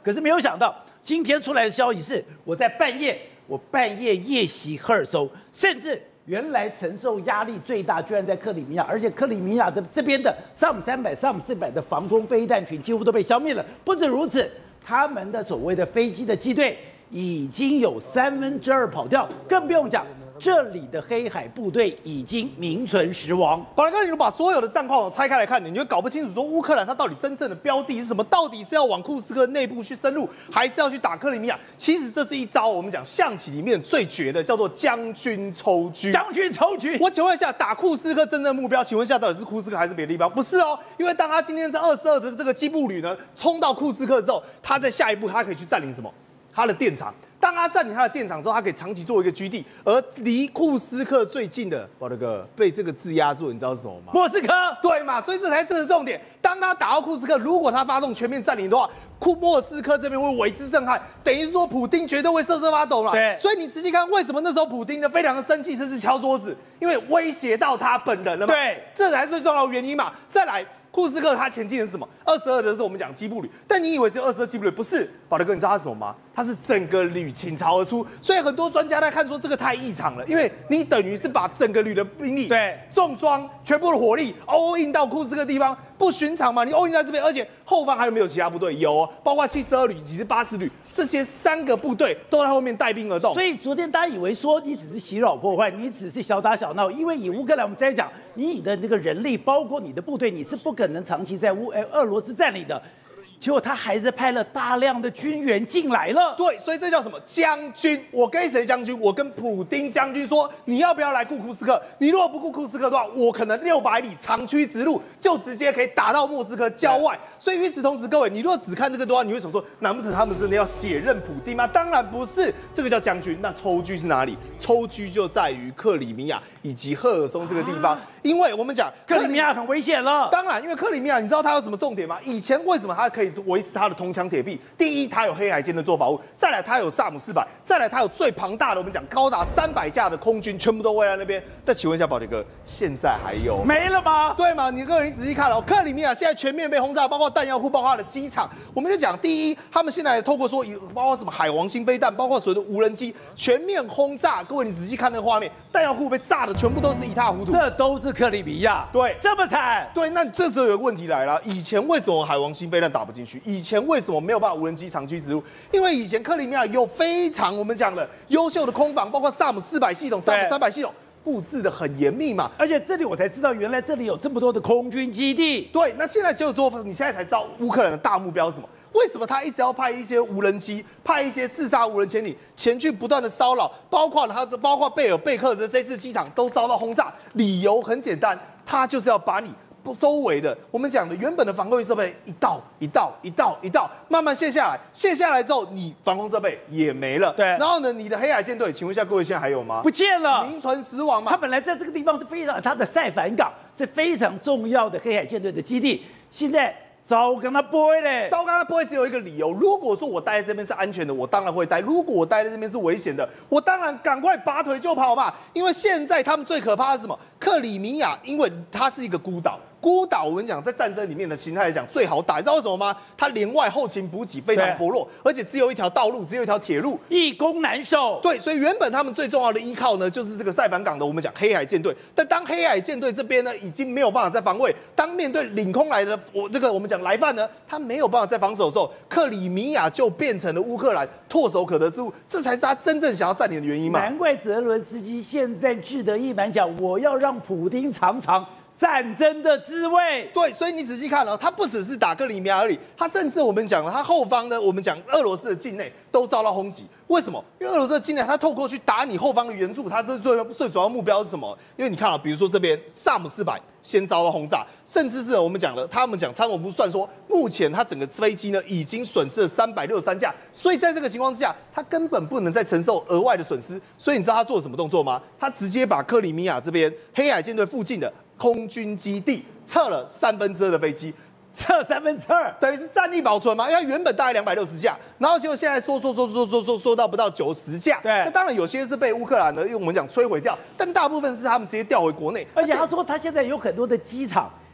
可是没有想到，今天出来的消息是，我在半夜，我半夜夜袭赫尔松，甚至原来承受压力最大，居然在克里米亚，而且克里米亚的这边的萨姆三百、萨姆四百的防空飞弹群几乎都被消灭了。不止如此，他们的所谓的飞机的机队已经有三分之二跑掉，更不用讲。这里的黑海部队已经名存实亡。 宝来哥，你如果把所有的战况拆开来看，你就搞不清楚说乌克兰它到底真正的标的是什么，到底是要往库斯克内部去深入，还是要去打克里米亚？其实这是一招我们讲象棋里面最绝的，叫做将军抽车。 将军抽车。 我请问一下，打库斯克真正目标，请问一下到底是库斯克还是别的地方？不是哦，因为当他今天在二十二的这个机步旅呢冲到库斯克之后，他在下一步他可以去占领什么？他的电厂。当他占领他的电厂之后，他可以长期作为一个基地，而离库斯克最近的，宝德哥被这个字压住，你知道是什么吗？ 莫斯科。 对嘛，所以这才是真的重点。当他打到库斯克，如果他发动全面占领的话，库莫斯科这边会为之震撼，等于说普丁绝对会瑟瑟发抖了。 对， 所以你仔细看，为什么那时候普丁呢非常的生气，甚至敲桌子，因为威胁到他本人了嘛。 对， 这才是最重要的原因嘛。再来。库斯克他前进的是什么？二十二的是我们讲机步旅，但你以为只有二十二机步旅？不是，宝德哥，你知道它是什么吗？它是整个旅倾巢而出，所以很多专家在看说这个太异常了，因为你等于是把整个旅的兵力、 对重装、全部的火力 all in 到库斯克地方，不寻常嘛？你 all in 在这边，而且后方还有没有其他部队？有、哦，包括七十二旅以及八十旅。这些三个部队都在后面带兵而动， 所以昨天大家以为说你只是袭扰破坏，你只是小打小闹，因为以乌克兰我们在讲，你的那个人力，包括你的部队，你是不可能长期在乌呃俄罗斯占领的。结果他还是派了大量的军援进来了。 对，所以这叫什么将军？我跟谁将军？我跟普丁将军说，你要不要来顾库斯克？你如果不顾库斯克的话，我可能六百里长驱直入，就直接可以打到莫斯科郊外。所以与此同时，各位，你如果只看这个的话，你会想说，难不成他们真的要血刃普丁吗？当然不是，这个叫将军。那抽车是哪里？抽车就在于克里米亚以及赫尔松这个地方，啊、因为我们讲克里米亚很危险了。 当然，因为克里米亚，你知道它有什么重点吗？以前为什么它可以维持它的铜墙铁壁？第一，它有黑海舰队做保护；再来，它有萨姆四百；再来，它有最庞大的，我们讲高达三百架的空军，全部都围在那边。但请问一下，宝杰哥，现在还有没了吗？ 对吗？你个人仔细看哦，克里米亚现在全面被轰炸，包括弹药库，包括它的机场。我们就讲，第一，他们现在透过说，包括什么海王星飞弹，包括所谓的无人机，全面轰炸。各位，你仔细看那个画面，弹药库被炸的全部都是一塌糊涂。 这都是克里米亚， 对， 这么惨。 对，那这时候有个问题来了，以前为什么海王星飞弹打不进去？以前为什么没有办法无人机长驱直入？因为以前克里米亚有非常我们讲的优秀的空防，包括萨姆四百系统、萨姆三百系统，布置的很严密嘛。 而且这里我才知道，原来这里有这么多的空军基地。 对，那现在就做，你现在才知道乌克兰的大目标是什么？为什么他一直要派一些无人机、派一些自杀无人潜艇前去不断的骚扰？包括他，包括贝尔贝克的这次机场都遭到轰炸，理由很简单，他就是要把你周围的我们讲的原本的防卫设备一道一道一道一道慢慢卸下来，卸下来之后，你防空设备也没了。 对， 然后呢，你的黑海舰队，请问一下各位，现在还有吗？ 不见了， 名存实亡嘛。 他本来在这个地方是非常，他的塞凡港是非常重要的黑海舰队的基地，现在糟跟他不会嘞， 糟跟他不会只有一个理由。如果说我待在这边是安全的，我当然会待；如果我待在这边是危险的，我当然赶快拔腿就跑嘛。因为现在他们最可怕的是什么？克里米亚，因为它是一个孤岛。孤岛，我跟你讲，在战争里面的形态来讲最好打，你知道为什么吗？它连外后勤补给非常薄弱，而且只有一条道路，只有一条铁路， 易攻难守。 对，所以原本他们最重要的依靠呢，就是这个塞凡港的我们讲黑海舰队。但当黑海舰队这边呢，已经没有办法再防卫，当面对领空来的我这个我们讲来犯呢，他没有办法再防守的时候，克里米亚就变成了乌克兰唾手可得之物，这才是他真正想要占领的原因嘛。 难怪泽伦斯基现在志得意满讲，我要让普丁尝尝战争的滋味。 对，所以你仔细看哦，他不只是打克里米亚而已，他甚至我们讲了，他后方呢，我们讲俄罗斯的境内都遭到轰击。为什么？因为俄罗斯的境内，他透过去打你后方的援助，他最最最主要目标是什么？因为你看啊，比如说这边萨姆四百先遭到轰炸，甚至是我们讲了，他们讲参谋部算说，目前他整个飞机呢已经损失了三百六十三架，所以在这个情况之下，他根本不能再承受额外的损失。所以你知道他做了什么动作吗？他直接把克里米亚这边黑海舰队附近的空军基地撤了三分之二的飞机， 撤三分之二， 等于是战力保存嘛？因为原本大概两百六十架，然后结果现在缩缩缩缩缩缩缩到不到九十架。 对， 那当然有些是被乌克兰的，因为我们讲摧毁掉，但大部分是他们直接调回国内。 而且他说他现在有很多的机场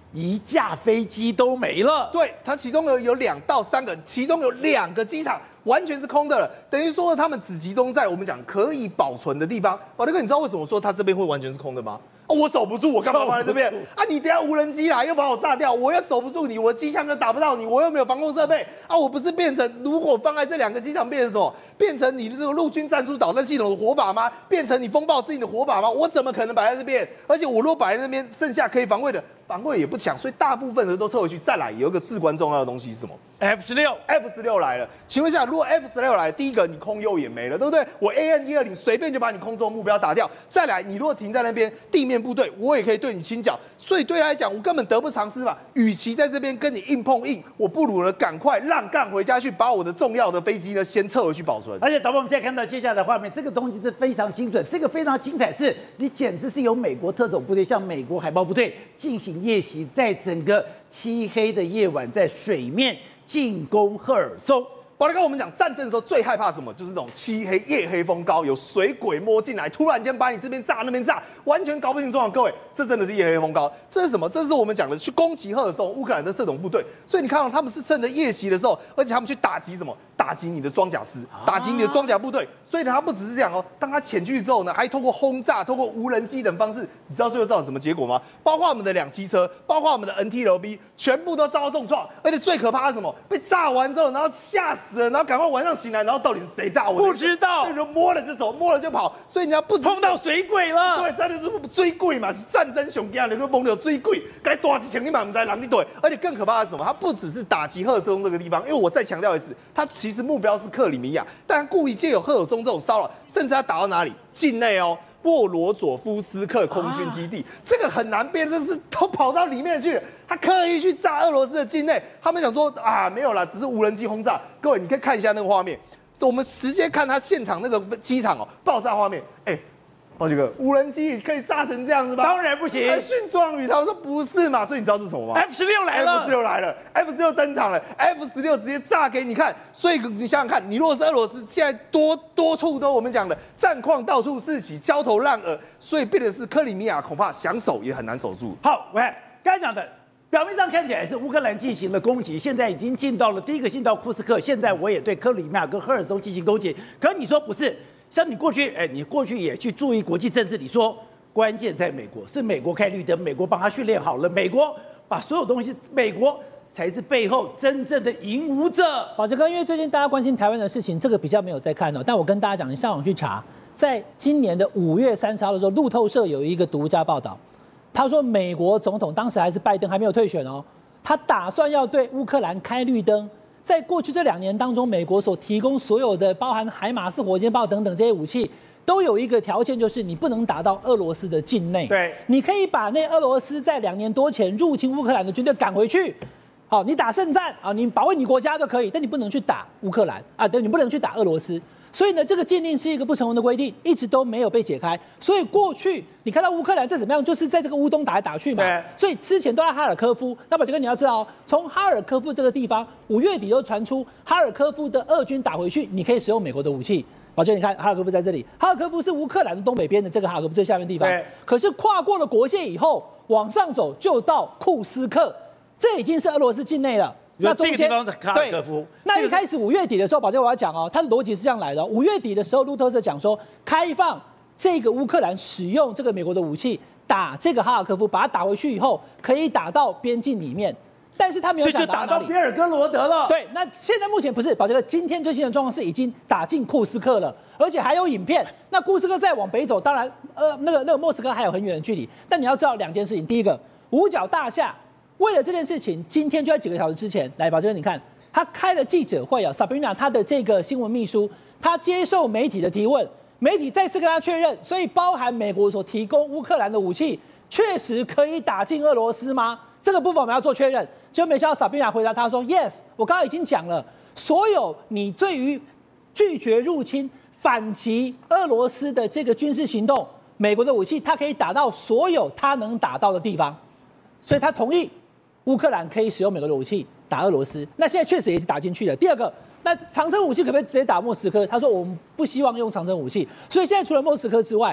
一架飞机都没了。 对，它其中有有两到三个，其中有两个机场完全是空的了，等于说他们只集中在我们讲可以保存的地方。宝德哥，你知道为什么说它这边会完全是空的吗？哦，我守不住，我干嘛放在这边啊？你等下无人机来又把我炸掉，我又守不住你，我机枪又打不到你，我又没有防空设备啊！我不是变成如果放在这两个机场变成什么？变成你的这个陆军战术导弹系统的火把吗？变成你风暴自己的火把吗？我怎么可能摆在这边？而且我如果摆在那边，剩下可以防卫的防卫也不强，所以大部分的都撤回去。再来有一个至关重要的东西是什么 ？F 十六 F 十六来了，请问一下，如果 F 十六来，第一个你空优也没了，对不对？我 A N 一二零随便就把你空中目标打掉。再来，你如果停在那边，地面部队我也可以对你清剿，所以对他来讲，我根本得不偿失嘛。与其在这边跟你硬碰硬，我不如呢赶快让干回家去，把我的重要的飞机呢先撤回去保存。 而且导播，我们现在看到接下来的画面，这个东西是非常精准，这个非常精彩，是你简直是由美国特种部队向美国海豹部队进行夜袭，在整个漆黑的夜晚，在水面进攻赫尔松。 宝德哥，我们讲战争的时候最害怕什么？就是这种漆黑、夜黑风高，有水鬼摸进来，突然间把你这边炸那边炸，完全搞不清楚。各位，这真的是夜黑风高。这是什么？这是我们讲的去攻击赫尔松乌克兰的特种部队。所以你看到他们是趁着夜袭的时候，而且他们去打击什么？打击你的装甲师，打击你的装甲部队。所以呢，他不只是这样哦，当他潜进去之后呢，还透过轰炸、透过无人机等方式，你知道最后造成什么结果吗？包括我们的两栖车，包括我们的 N T L B， 全部都遭到重创。而且最可怕的是什么？被炸完之后，然后吓死了，然后赶快晚上醒来，然后到底是谁炸我？ 不知道， 对，就摸了就走，摸了就跑。所以人家不碰到水鬼了。 对，这就是追鬼嘛，是战争熊惊，你会蒙着追鬼，该多几千你满不在狼一队。而且更可怕的是什么？他不只是打击赫尔松这个地方，因为我再强调一次，他其实目标是克里米亚，但故意借有赫尔松这种骚扰，甚至他打到哪里？境内哦。沃罗佐夫斯克空军基地，啊、这个很难编，这个是都跑到里面去了。他刻意去炸俄罗斯的境内，他们想说啊，没有啦，只是无人机轰炸。各位，你可以看一下那个画面，我们直接看他现场那个机场哦，爆炸画面，哎、欸。宝杰哥，无人机可以炸成这样子吗？ 当然不行。 还训壮语，他说不是嘛，所以你知道是什么吗 ？F 十六来了 ，F 十六来了 ，F 十六登场了 ，F 十六直接炸给你看。所以你想想看，你如果是俄罗斯，现在多多处都我们讲的战况到处四起，焦头烂额，所以变的是克里米亚恐怕想守也很难守住。 好，喂，刚才讲的。表面上看起来是乌克兰进行了攻击，现在已经进到了第一个进到库斯克，现在我也对克里米亚跟赫尔松进行攻击。可你说不是？像你过去，哎，你过去也去注意国际政治，你说关键在美国，是美国开绿灯，美国帮他训练好了，美国把所有东西，美国才是背后真正的赢武者。 宝杰哥，因为最近大家关心台湾的事情，这个比较没有在看哦，但我跟大家讲，你上网去查，在今年的五月三十号的时候，路透社有一个独家报道。他说，美国总统当时还是拜登，还没有退选哦，他打算要对乌克兰开绿灯。在过去这两年当中，美国所提供所有的包含海马斯火箭炮等等这些武器，都有一个条件，就是你不能打到俄罗斯的境内。 对， 你可以把那俄罗斯在两年多前入侵乌克兰的军队赶回去。好，你打胜战啊，你保卫你国家都可以，但你不能去打乌克兰啊，对，你不能去打俄罗斯。所以呢，这个禁令是一个不成文的规定，一直都没有被解开。所以过去你看到乌克兰再怎么样，就是在这个乌东打来打去嘛。所以之前都在哈尔科夫。那宝杰哥你要知道，从哈尔科夫这个地方，五月底就传出哈尔科夫的俄军打回去，你可以使用美国的武器。宝杰，你看哈尔科夫在这里，哈尔科夫是乌克兰的东北边的这个哈尔科夫最下面地方。可是跨过了国界以后，往上走就到库斯克，这已经是俄罗斯境内了。 那中间是哈尔科夫。 那一开始五月底的时候，宝杰我要讲哦，它的逻辑是这样来的。五月底的时候，路透社讲说，开放这个乌克兰使用这个美国的武器打这个哈尔科夫，把它打回去以后，可以打到边境里面。但是他没有想打到比尔哥罗德了。 对，那现在目前不是，宝杰哥，今天最新的状况是已经打进库斯克了，而且还有影片。那库斯克再往北走，当然，呃，那个那个莫斯科还有很远的距离。但你要知道两件事情，第一个，五角大厦。为了这件事情，今天就在几个小时之前，来宝杰哥，你看他开了记者会啊 ，Sabrina 他的这个新闻秘书，他接受媒体的提问，媒体再次跟他确认，所以包含美国所提供乌克兰的武器，确实可以打进俄罗斯吗？这个部分我们要做确认。结果没想到 Sabrina 回答他说 ，Yes， 我刚刚已经讲了，所有你对于拒绝入侵、反击俄罗斯的这个军事行动，美国的武器它可以打到所有它能打到的地方，所以他同意。乌克兰可以使用美国的武器打俄罗斯，那现在确实也是打进去了。第二个，那长征武器可不可以直接打莫斯科？他说我们不希望用长征武器，所以现在除了莫斯科之外，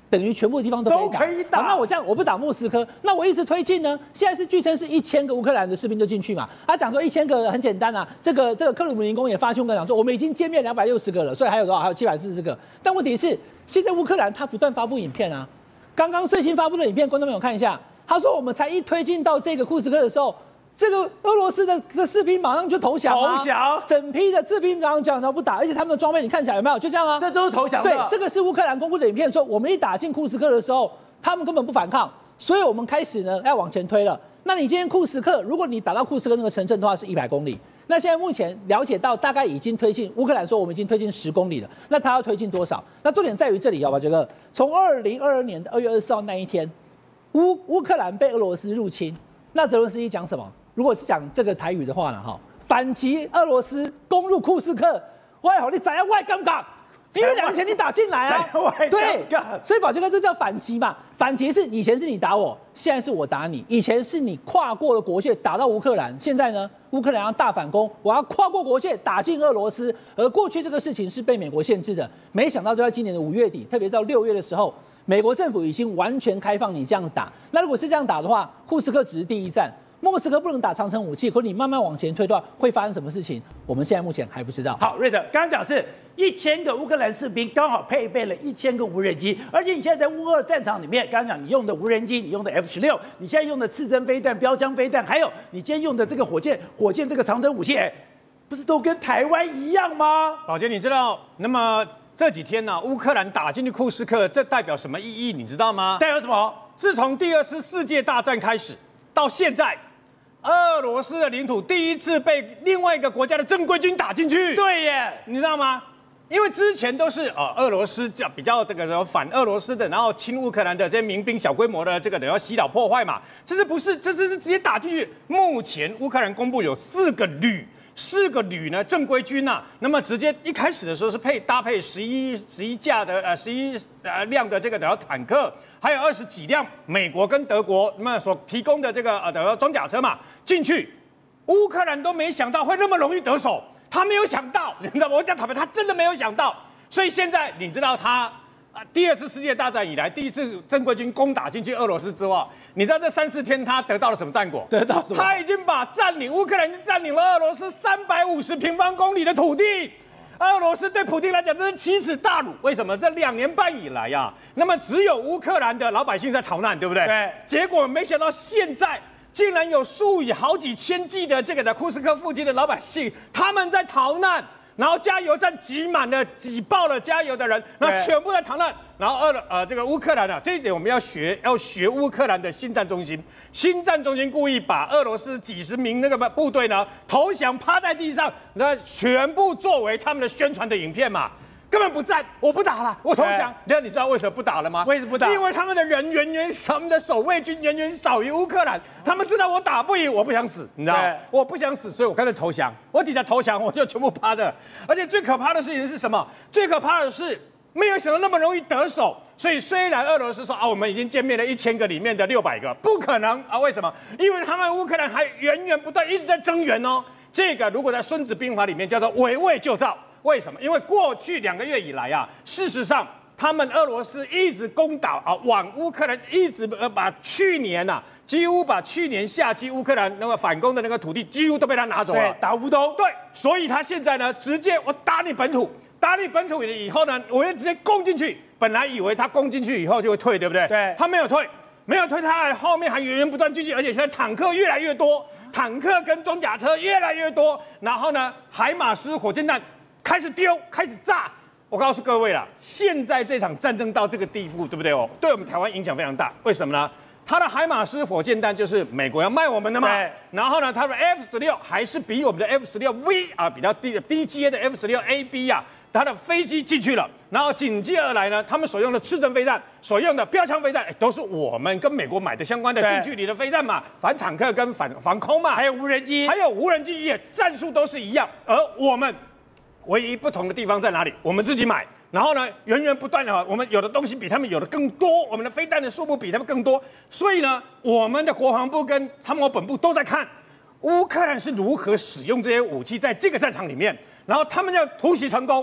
等于全部的地方都可以打。 都可以打好，那我这样我不打莫斯科，那我一直推进呢？现在是据称是一千个乌克兰的士兵就进去嘛。他讲说一千个很简单啊，这个这个克里姆林宫也发新闻讲说我们已经歼灭两百六十个了，所以还有多少？还有七百四十个。但问题是现在乌克兰他不断发布影片啊，刚刚最新发布的影片，观众朋友看一下，他说我们才一推进到这个库斯克的时候。这个俄罗斯的的士兵马上就投降啊！ 投降， 整批的士兵马上讲，然后不打，而且他们的装备你看起来有没有？就这样啊， 这都是投降的。 对，这个是乌克兰公布的影片，说我们一打进库斯克的时候，他们根本不反抗，所以我们开始呢要往前推了。那你今天库斯克，如果你打到库斯克那个城镇的话，是一百公里。那现在目前了解到，大概已经推进乌克兰说我们已经推进十公里了。那他要推进多少？那重点在于这里，好吧？这个从二零二二年的二月二十四号那一天，乌乌克兰被俄罗斯入侵，那泽伦斯基讲什么？如果是讲这个台语的话呢，哈，反击俄罗斯攻入库斯克，外好你怎样外杠杠？因为两年前你打进来啊，对，所以宝杰哥这叫反击嘛。反击是以前是你打我，现在是我打你。以前是你跨过了国界打到乌克兰，现在呢，乌克兰要大反攻，我要跨过国界打进俄罗斯。而过去这个事情是被美国限制的，没想到就在今年的五月底，特别到六月的时候，美国政府已经完全开放你这样打。那如果是这样打的话，库斯克只是第一站。莫斯科不能打长程武器，可你慢慢往前推的话，会发生什么事情？我们现在目前还不知道。 好，瑞德，刚刚讲是一千个乌克兰士兵，刚好配备了一千个无人机，而且你现在在乌俄战场里面，刚刚讲你用的无人机，你用的 F 十六，你现在用的刺针飞弹、标枪飞弹，还有你今天用的这个火箭、火箭这个长程武器，哎，不是都跟台湾一样吗？ 宝杰，你知道那么这几天呢、啊，乌克兰打进去库斯克，这代表什么意义？你知道吗？ 代表什么？ 自从第二次世界大战开始到现在。俄罗斯的领土第一次被另外一个国家的正规军打进去， 对耶， 你知道吗？因为之前都是呃俄罗斯比较这个反俄罗斯的，然后亲乌克兰的这些民兵小规模的这个等于洗脑破坏嘛，这是不是？这是是直接打进去。目前乌克兰公布有四个旅。四个旅呢正规军呐、啊，那么直接一开始的时候是配搭配十一十一架的呃十一呃辆的这个等于坦克，还有二十几辆美国跟德国那么所提供的这个呃等于装甲车嘛进去，乌克兰都没想到会那么容易得手，他没有想到，你知道吗？我讲坦白，他真的没有想到，所以现在你知道他。啊，第二次世界大战以来，第一次正规军攻打进去俄罗斯之后，你知道这三四天他得到了什么战果？ 得到什么？ 他已经把占领乌克兰，已经占领了俄罗斯三百五十平方公里的土地。俄罗斯对普丁来讲，这是奇耻大辱。为什么？这两年半以来呀、啊，那么只有乌克兰的老百姓在逃难，对不对？ 对。 结果没想到现在竟然有数以好几千计的这个的库斯克附近的老百姓，他们在逃难。然后加油站挤满了、挤爆了加油的人，然后全部在逃难。然后俄呃这个乌克兰啊，这一点我们要学，要学乌克兰的新战中心。新战中心故意把俄罗斯几十名那个部队呢投降趴在地上，那全部作为他们的宣传的影片嘛。根本不战，我不打了，我投降。那你知道为什么不打了吗？ 为什么不打？ 因为他们的人远远少，他们的守卫军远远少于乌克兰。他们知道我打不赢，我不想死，你知道吗？我不想死，所以我干脆投降。我底下投降，我就全部趴着。而且最可怕的事情是什么？最可怕的是没有想到那么容易得手。所以虽然俄罗斯说啊，我们已经歼灭了一千个里面的六百个，不可能啊！为什么？因为他们乌克兰还源源不断一直在增援哦。这个如果在《孙子兵法》里面叫做围魏救赵。为什么？因为过去两个月以来啊，事实上他们俄罗斯一直攻打啊，往乌克兰一直呃把去年呐、啊，几乎把去年夏季乌克兰那个反攻的那个土地几乎都被他拿走了。 对，打乌东。 对，所以他现在呢，直接我打你本土，打你本土以后呢，我就直接攻进去。本来以为他攻进去以后就会退，对不对？ 对， 他没有退，没有退，他还后面还源源不断进去，而且现在坦克越来越多，坦克跟装甲车越来越多，然后呢，海马斯火箭弹。开始丢，开始炸。我告诉各位啦，现在这场战争到这个地步，对不对哦？对我们台湾影响非常大。为什么呢？它的海马斯火箭弹就是美国要卖我们的嘛。然后呢，它的 F 十六还是比我们的 F 十六 V 啊比较低的低阶的 F 十六 A B 啊，它的飞机进去了。然后紧接而来呢，他们所用的刺针飞弹、所用的标枪飞弹，哎，都是我们跟美国买的相关的近距离的飞弹嘛，反坦克跟反防空嘛， 还有无人机， 还有无人机也战术都是一样，而我们。唯一不同的地方在哪里？我们自己买，然后呢，源源不断的，我们有的东西比他们有的更多，我们的飞弹的数目比他们更多，所以呢，我们的国防部跟参谋本部都在看乌克兰是如何使用这些武器在这个战场里面，然后他们要突袭成功，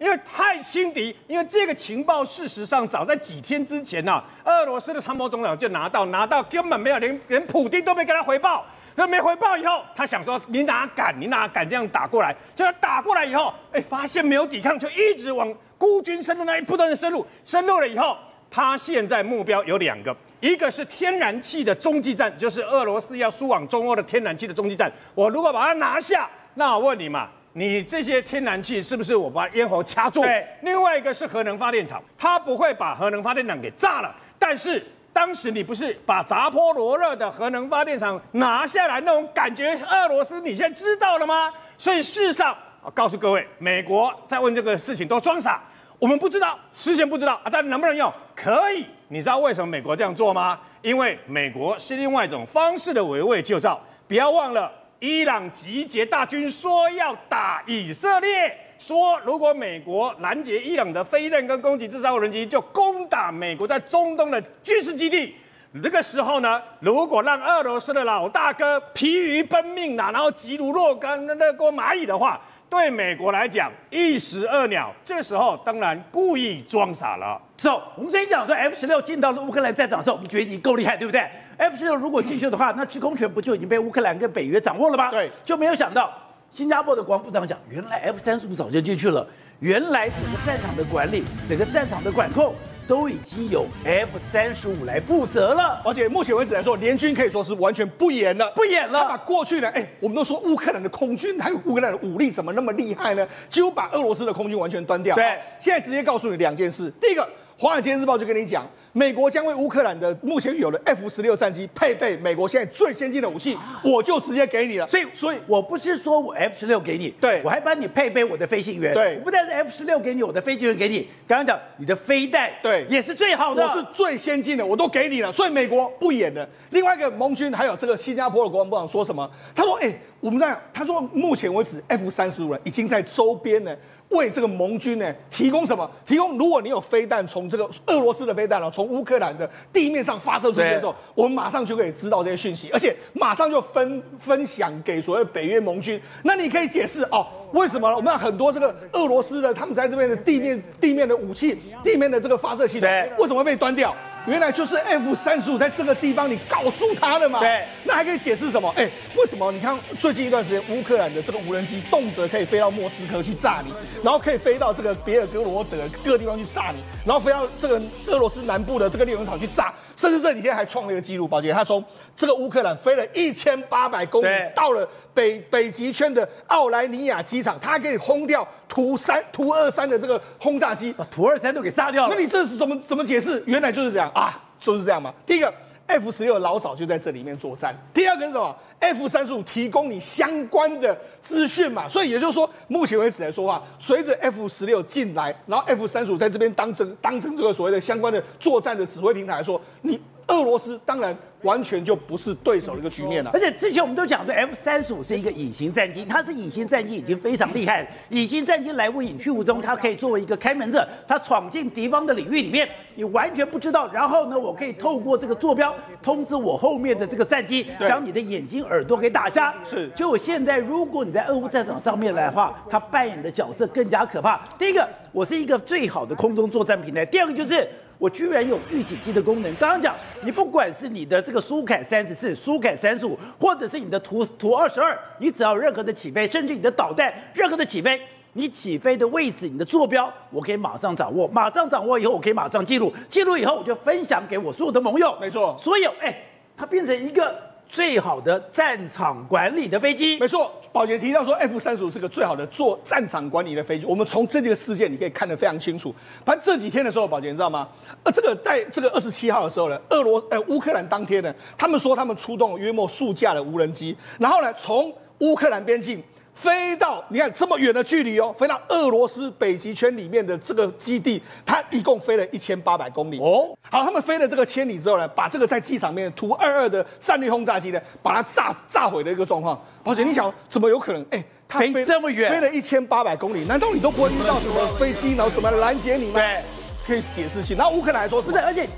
因为太轻敌，因为这个情报事实上早在几天之前呢、啊，俄罗斯的参谋总长就拿到，拿到根本没有连连普丁都没跟他回报。那没回报以后，他想说你哪敢，你哪敢这样打过来？就他打过来以后，哎，发现没有抵抗，就一直往孤军深入那一不断的深入，深入了以后，他现在目标有两个，一个是天然气的中继站，就是俄罗斯要输往中欧的天然气的中继站。我如果把它拿下，那我问你嘛，你这些天然气是不是我把咽喉掐住？ 对。 另外一个是核能发电厂，他不会把核能发电厂给炸了，但是。当时你不是把扎波罗热的核能发电厂拿下来那种感觉，俄罗斯你现在知道了吗？所以事实上，我告诉各位，美国在问这个事情都装傻，我们不知道，事先不知道啊，但能不能用？可以。你知道为什么美国这样做吗？因为美国是另外一种方式的围魏救赵。不要忘了，伊朗集结大军说要打以色列。说，如果美国拦截伊朗的飞弹跟攻击制造无人机，就攻打美国在中东的军事基地。这个时候呢，如果让俄罗斯的老大哥疲于奔命啊，然后急如若干那锅蚂蚁的话，对美国来讲一石二鸟。这个时候当然故意装傻了。 走，我们之前讲说 F 十六进到了乌克兰战场的时候，我们觉得你够厉害，对不对 ？F 十六如果进去的话，那制空权不就已经被乌克兰跟北约掌握了吗？ 对， 就没有想到。新加坡的国防部长讲，原来 F 三十五早就进去了，原来整个战场的管理、整个战场的管控都已经有 F 三十五来负责了。 而且目前为止来说，联军可以说是完全不演了， 不演了。 他把过去呢，哎，我们都说乌克兰的空军还有乌克兰的武力怎么那么厉害呢？几乎把俄罗斯的空军完全端掉。 对， 现在直接告诉你两件事，第一个。《华尔街日报》就跟你讲，美国将为乌克兰的目前有的 F 十六战机配备美国现在最先进的武器，我就直接给你了。 所以，所以我不是说我 F 十六给你， 对我还帮你配备我的飞行员。 对， 我不但是 F 十六给你，我的飞行员给你。刚刚讲你的飞弹， 对， 也是最好的， 我是最先进的，我都给你了。所以美国不演了。另外一个盟军还有这个新加坡的国防部长说什么？他说：“哎、欸，我们在他说目前为止 F 三十五已经在周边呢。”为这个盟军呢提供什么？提供如果你有飞弹从这个俄罗斯的飞弹啊，从乌克兰的地面上发射出去的时候，我们马上就可以知道这些讯息，而且马上就分分享给所谓的北约盟军。那你可以解释哦，为什么我们很多这个俄罗斯的他们在这边的地面地面的武器、地面的这个发射系统，为什么被端掉？原来就是 F 三十五在这个地方你告诉他了嘛？ 对， 那还可以解释什么？哎，为什么？你看最近一段时间，乌克兰的这个无人机动辄可以飞到莫斯科去炸你，然后可以飞到这个别尔哥罗德各个地方去炸你，然后飞到这个俄罗斯南部的这个炼油厂去炸，甚至这几天还创了一个纪录，宝杰他从这个乌克兰飞了一千八百公里，到了北北极圈的奥莱尼亚机场，他还可以轰掉图三图二三的这个轰炸机， 把图二三都给杀掉了。 那你这是怎么怎么解释？原来就是这样啊，就是这样嘛。第一个 ，F 十六老早就在这里面作战。第二个是什么 ？F 三十五提供你相关的资讯嘛。所以也就是说，目前为止来说话，随着 F 十六进来，然后 F 三十五在这边当成当成这个所谓的相关的作战的指挥平台来说，你俄罗斯当然完全就不是对手的一个局面了。 而且之前我们都讲说 F 三十五是一个隐形战机，它是隐形战机已经非常厉害了。隐形战机来无影去无踪，它可以作为一个开门者，它闯进敌方的领域里面，你完全不知道。然后呢，我可以透过这个坐标通知我后面的这个战机，将你的眼睛、耳朵给打瞎。 是， 就我现在，如果你在俄乌战场上面来的话，它扮演的角色更加可怕。第一个，我是一个最好的空中作战平台；第二个就是。我居然有预警机的功能。刚刚讲，你不管是你的这个苏凯三十四、苏凯三十五，或者是你的图图二十二，你只要任何的起飞，甚至你的导弹任何的起飞，你起飞的位置、你的坐标，我可以马上掌握，马上掌握以后，我可以马上记录，记录以后我就分享给我所有的盟友。 没错， 所有哎，它变成一个最好的战场管理的飞机。 没错。宝杰提到说 ，F 三十五是个最好的做战场管理的飞机。我们从这个事件你可以看得非常清楚。反正这几天的时候，宝杰你知道吗？呃，这个在这个二十七号的时候呢，俄罗呃乌克兰当天呢，他们说他们出动约莫数架的无人机，然后呢从乌克兰边境飞到你看这么远的距离哦，飞到俄罗斯北极圈里面的这个基地，它一共飞了一千八百公里哦。好，他们飞了这个千里之后呢，把这个在机场面图二二的战略轰炸机呢，把它炸炸毁的一个状况。宝姐，你想怎么有可能？哎，它飞这么远， 飞了一千八百公里，难道你都不会遇到什么飞机，然后什么拦截你吗？ 对， 可以解释清。然后乌克兰还说什么？ 不是，而且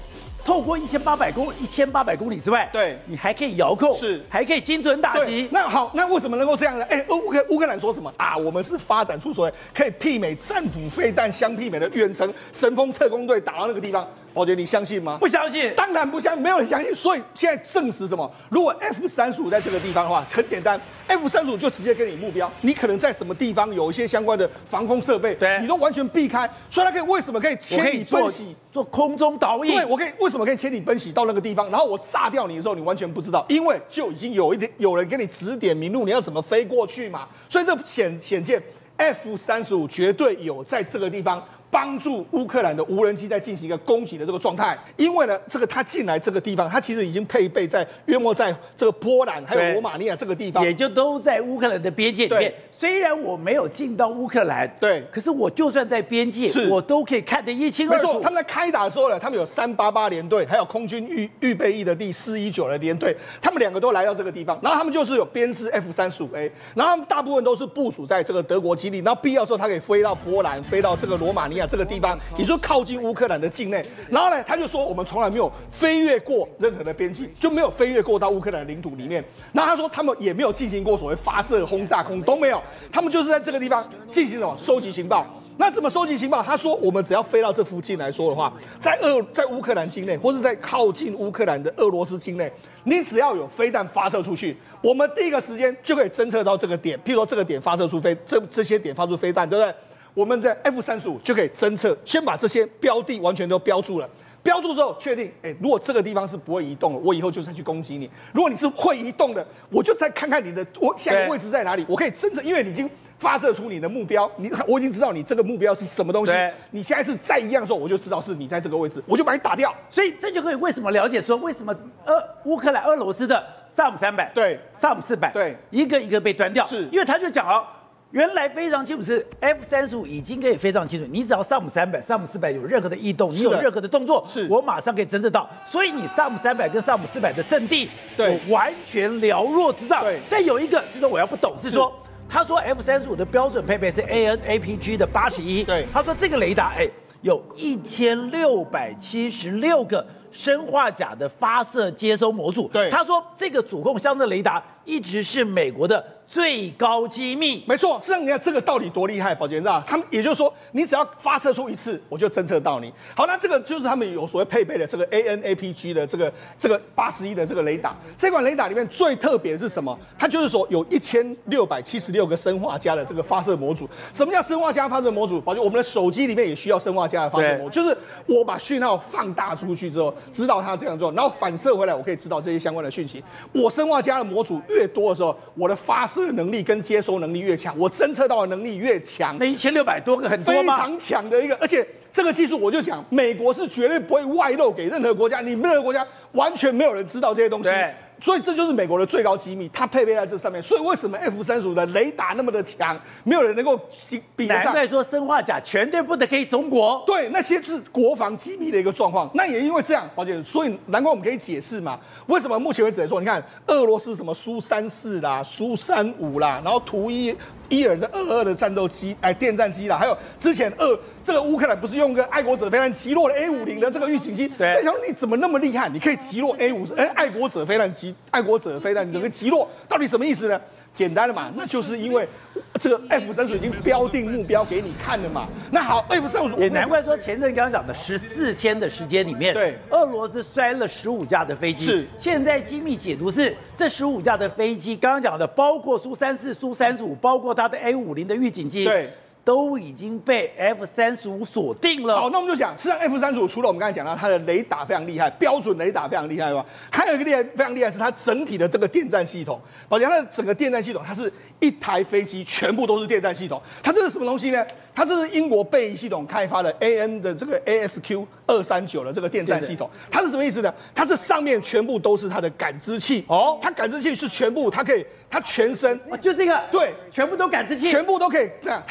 透过一千八百公一千八百公里之外， 对你还可以遥控， 是还可以精准打击。 那好，那为什么能够这样呢？哎，乌克乌克兰说什么啊？我们是发展出所谓可以媲美战斧飞弹相媲美的远程神风特工队打到那个地方。宝姐，你相信吗？ 不相信， 当然不相信，没有人相信。所以现在证实什么？如果 F 三十五在这个地方的话，很简单 ，F 三十五就直接给你目标，你可能在什么地方有一些相关的防空设备， 对， 你都完全避开。所以它可以为什么可以千里奔袭， 做空中导引？ 对，我可以为什么可以千里奔袭到那个地方，然后我炸掉你的时候，你完全不知道，因为就已经有一点有人给你指点明路，你要怎么飞过去嘛。所以这显显见 F 三十五绝对有在这个地方帮助乌克兰的无人机在进行一个攻击的这个状态，因为呢，这个它进来这个地方，它其实已经配备在约莫在这个波兰还有罗马尼亚这个地方， 也就都在乌克兰的边界里面。虽然我没有进到乌克兰， 对， 可是我就算在边界，我都可以看得一清二楚。 没错，他们在开打的时候呢，他们有三八八联队，还有空军预预备役的第四一九的联队，他们两个都来到这个地方，然后他们就是有编制 F 三十五 A， 然后他们大部分都是部署在这个德国基地，然后必要的时候，它可以飞到波兰，飞到这个罗马尼亚这个地方，也就靠近乌克兰的境内。然后呢，他就说我们从来没有飞越过任何的边境，就没有飞越过到乌克兰的领土里面。然后他说他们也没有进行过所谓发射轰炸空都没有，他们就是在这个地方进行什么收集情报。那怎么收集情报？他说我们只要飞到这附近来说的话，在俄在乌克兰境内，或是在靠近乌克兰的俄罗斯境内，你只要有飞弹发射出去，我们第一个时间就可以侦测到这个点，譬如说这个点发射出飞这这些点发出飞弹，对不对？我们的 F 三十五就可以侦测，先把这些标的完全都标注了。标注之后，确定，哎，如果这个地方是不会移动的，我以后就再去攻击你；如果你是会移动的，我就再看看你的我下一个位置在哪里，我可以侦测，因为你已经发射出你的目标，你我已经知道你这个目标是什么东西。你现在是再一样的时候，我就知道是你在这个位置，我就把你打掉。 所以这就可以为什么了解说，为什么俄乌克兰俄罗斯的萨姆三百对萨姆四百对一个一个被端掉， 是因为他就讲哦。原来非常清楚是 F 三十五已经可以非常清楚，你只要萨姆三百、萨姆四百有任何的异动，你有任何的动作， 是我马上可以侦测到。所以你萨姆三百跟萨姆四百的阵地， 对， 我完全了若指掌。 对， 但有一个是说我要不懂，是说他说 F 三十五的标准配备是 A N A P G 的八十一， 对， 他说这个雷达，哎，有一千六百七十六个砷化钾的发射接收模组。 对， 他说这个主控相对雷达一直是美国的最高机密。 没错，实际上你看这个到底多厉害，宝杰知道？他们也就是说，你只要发射出一次，我就侦测到你。好，那这个就是他们有所谓配备的这个 A N A P G 的这个这个八十一的这个雷达。这款雷达里面最特别的是什么？它就是说有一千六百七十六个砷化镓的这个发射模组。什么叫砷化镓发射模组？宝杰，我们的手机里面也需要砷化镓的发射模组，就是我把讯号放大出去之后，知道它这样做，然后反射回来，我可以知道这些相关的讯息。我砷化镓的模组越多的时候，我的发射能力跟接收能力越强，我侦测到的能力越强。 那一千六百多个很多吗？ 非常强的一个，而且这个技术我就讲，美国是绝对不会外露给任何国家，你们任何国家完全没有人知道这些东西。 对。 所以这就是美国的最高机密，它配备在这上面。所以为什么 F 三十五的雷达那么的强，没有人能够比得上？ 难怪说砷化钾绝对不得可以中国。 对，那些是国防机密的一个状况。那也因为这样，宝姐，所以难怪我们可以解释嘛，为什么目前为止来说，你看俄罗斯什么苏三四啦、苏三五啦，然后图伊伊尔的二二的战斗机，哎，电战机啦，还有之前俄这个乌克兰不是用个爱国者飞弹击落了 A 五十的这个预警机？ 对， 想说你怎么那么厉害？你可以击落 A 五十，哎，爱国者飞弹击爱国者飞弹，你能够击落，到底什么意思呢？简单的嘛，那就是因为这个 F 三十五已经标定目标给你看了嘛。那好 ，F 三十五也难怪说前阵刚刚讲的十四天的时间里面， 对， 俄罗斯摔了十五架的飞机。 是， 现在机密解读是这十五架的飞机，刚刚讲的包括苏三四、苏三十五，包括它的 A 五十的预警机， 对。 都已经被 F 三十五锁定了。 好，那我们就讲，实际上 F 三十五除了我们刚才讲到它的雷达非常厉害，标准雷达非常厉害吧，还有一个厉害非常厉害是它整体的这个电站系统。宝杰，它的整个电站系统，它是一台飞机全部都是电站系统。它这是什么东西呢？它这是英国贝翼系统开发的 A N 的这个 A S Q 二三九的这个电站系统。它是什么意思呢？它这上面全部都是它的感知器。哦，它感知器是全部，它可以，它全身， 哦，就这个， 对， 全部都感知器， 全部都可以这样，它全部都可以。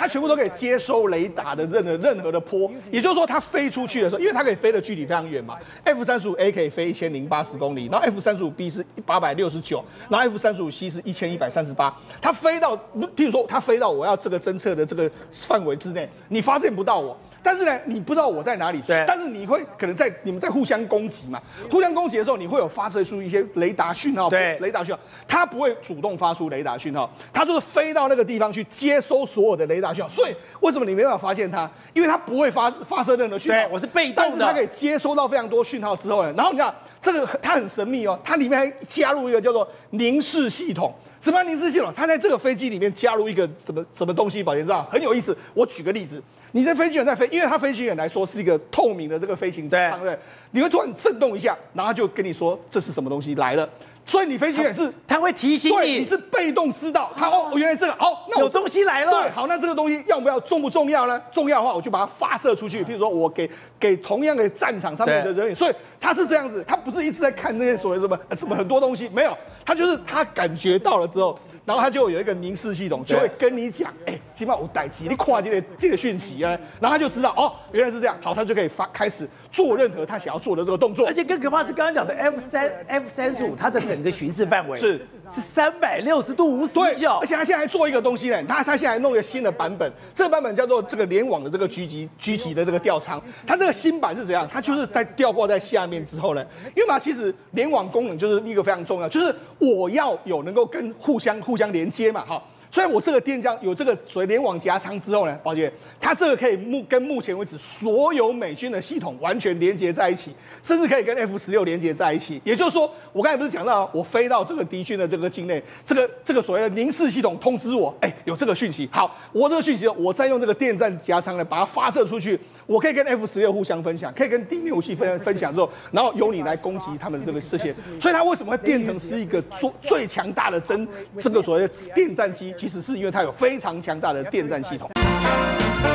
可以接收雷达的任何任何的波，也就是说它飞出去的时候，因为它可以飞的距离非常远嘛 ，F 三十五 A 可以飞一千零八十公里，然后 F 三十五 B 是八百六十九，然后 F 三十五 C 是一千一百三十八，它飞到，譬如说它飞到我要这个侦测的这个范围之内，你发现不到我。但是呢，你不知道我在哪里，但是你会可能在你们在互相攻击嘛，互相攻击的时候，你会有发射出一些雷达讯号， 对， 雷达讯号，它不会主动发出雷达讯号，它就是飞到那个地方去接收所有的雷达讯号。所以为什么你没办法发现它？因为它不会发发射任何讯号， 对，我是被动的， 但是它可以接收到非常多讯号之后呢，然后你看这个它很神秘哦，它里面还加入一个叫做凝视系统。什么凝视系统？它在这个飞机里面加入一个什么什么东西？宝杰知道很有意思。我举个例子。你的飞行员在飞，因为它飞行员来说是一个透明的这个飞行舱，对，你会突然震动一下，然后他就跟你说这是什么东西来了，所以你飞行员是他会提醒你， 对，你是被动知道，他哦，原来这个哦，那有东西来了， 对，好，那这个东西要不要重不重要呢？重要的话，我就把它发射出去，譬如说我给给同样的战场上面的人员，所以他是这样子，他不是一直在看那些所谓什么什么很多东西，没有，他就是他感觉到了之后。然后他就有一个凝视系统，就会跟你讲，哎，起码我逮起你跨这个这个讯息啊，然后他就知道哦，原来是这样，好，他就可以发开始做任何他想要做的这个动作。 而且更可怕是刚刚讲的 F 三 F 三十五，它的整个巡视范围是是三百六十度无死角， 而且他现在还做一个东西呢，他他现在还弄一个新的版本，这个版本叫做这个联网的这个狙击狙击的这个吊舱，它这个新版是怎样？它就是在吊挂在下面之后呢，因为嘛，其实联网功能就是一个非常重要，就是我要有能够跟互相互相连接嘛，哈。所以我这个电浆有这个所谓联网夹舱之后呢，宝姐，它这个可以目跟目前为止所有美军的系统完全连接在一起，甚至可以跟 F 十六连接在一起。也就是说，我刚才不是讲到，我飞到这个敌军的这个境内，这个这个所谓的凝视系统通知我，哎，有这个讯息。好，我这个讯息，我再用这个电站夹舱呢把它发射出去，我可以跟 F 十六互相分享，可以跟地面武器分分享之后，然后由你来攻击他们的这个这些。所以它为什么会变成是一个最最强大的真这个所谓的电战机？其实是因为它有非常强大的电战系统。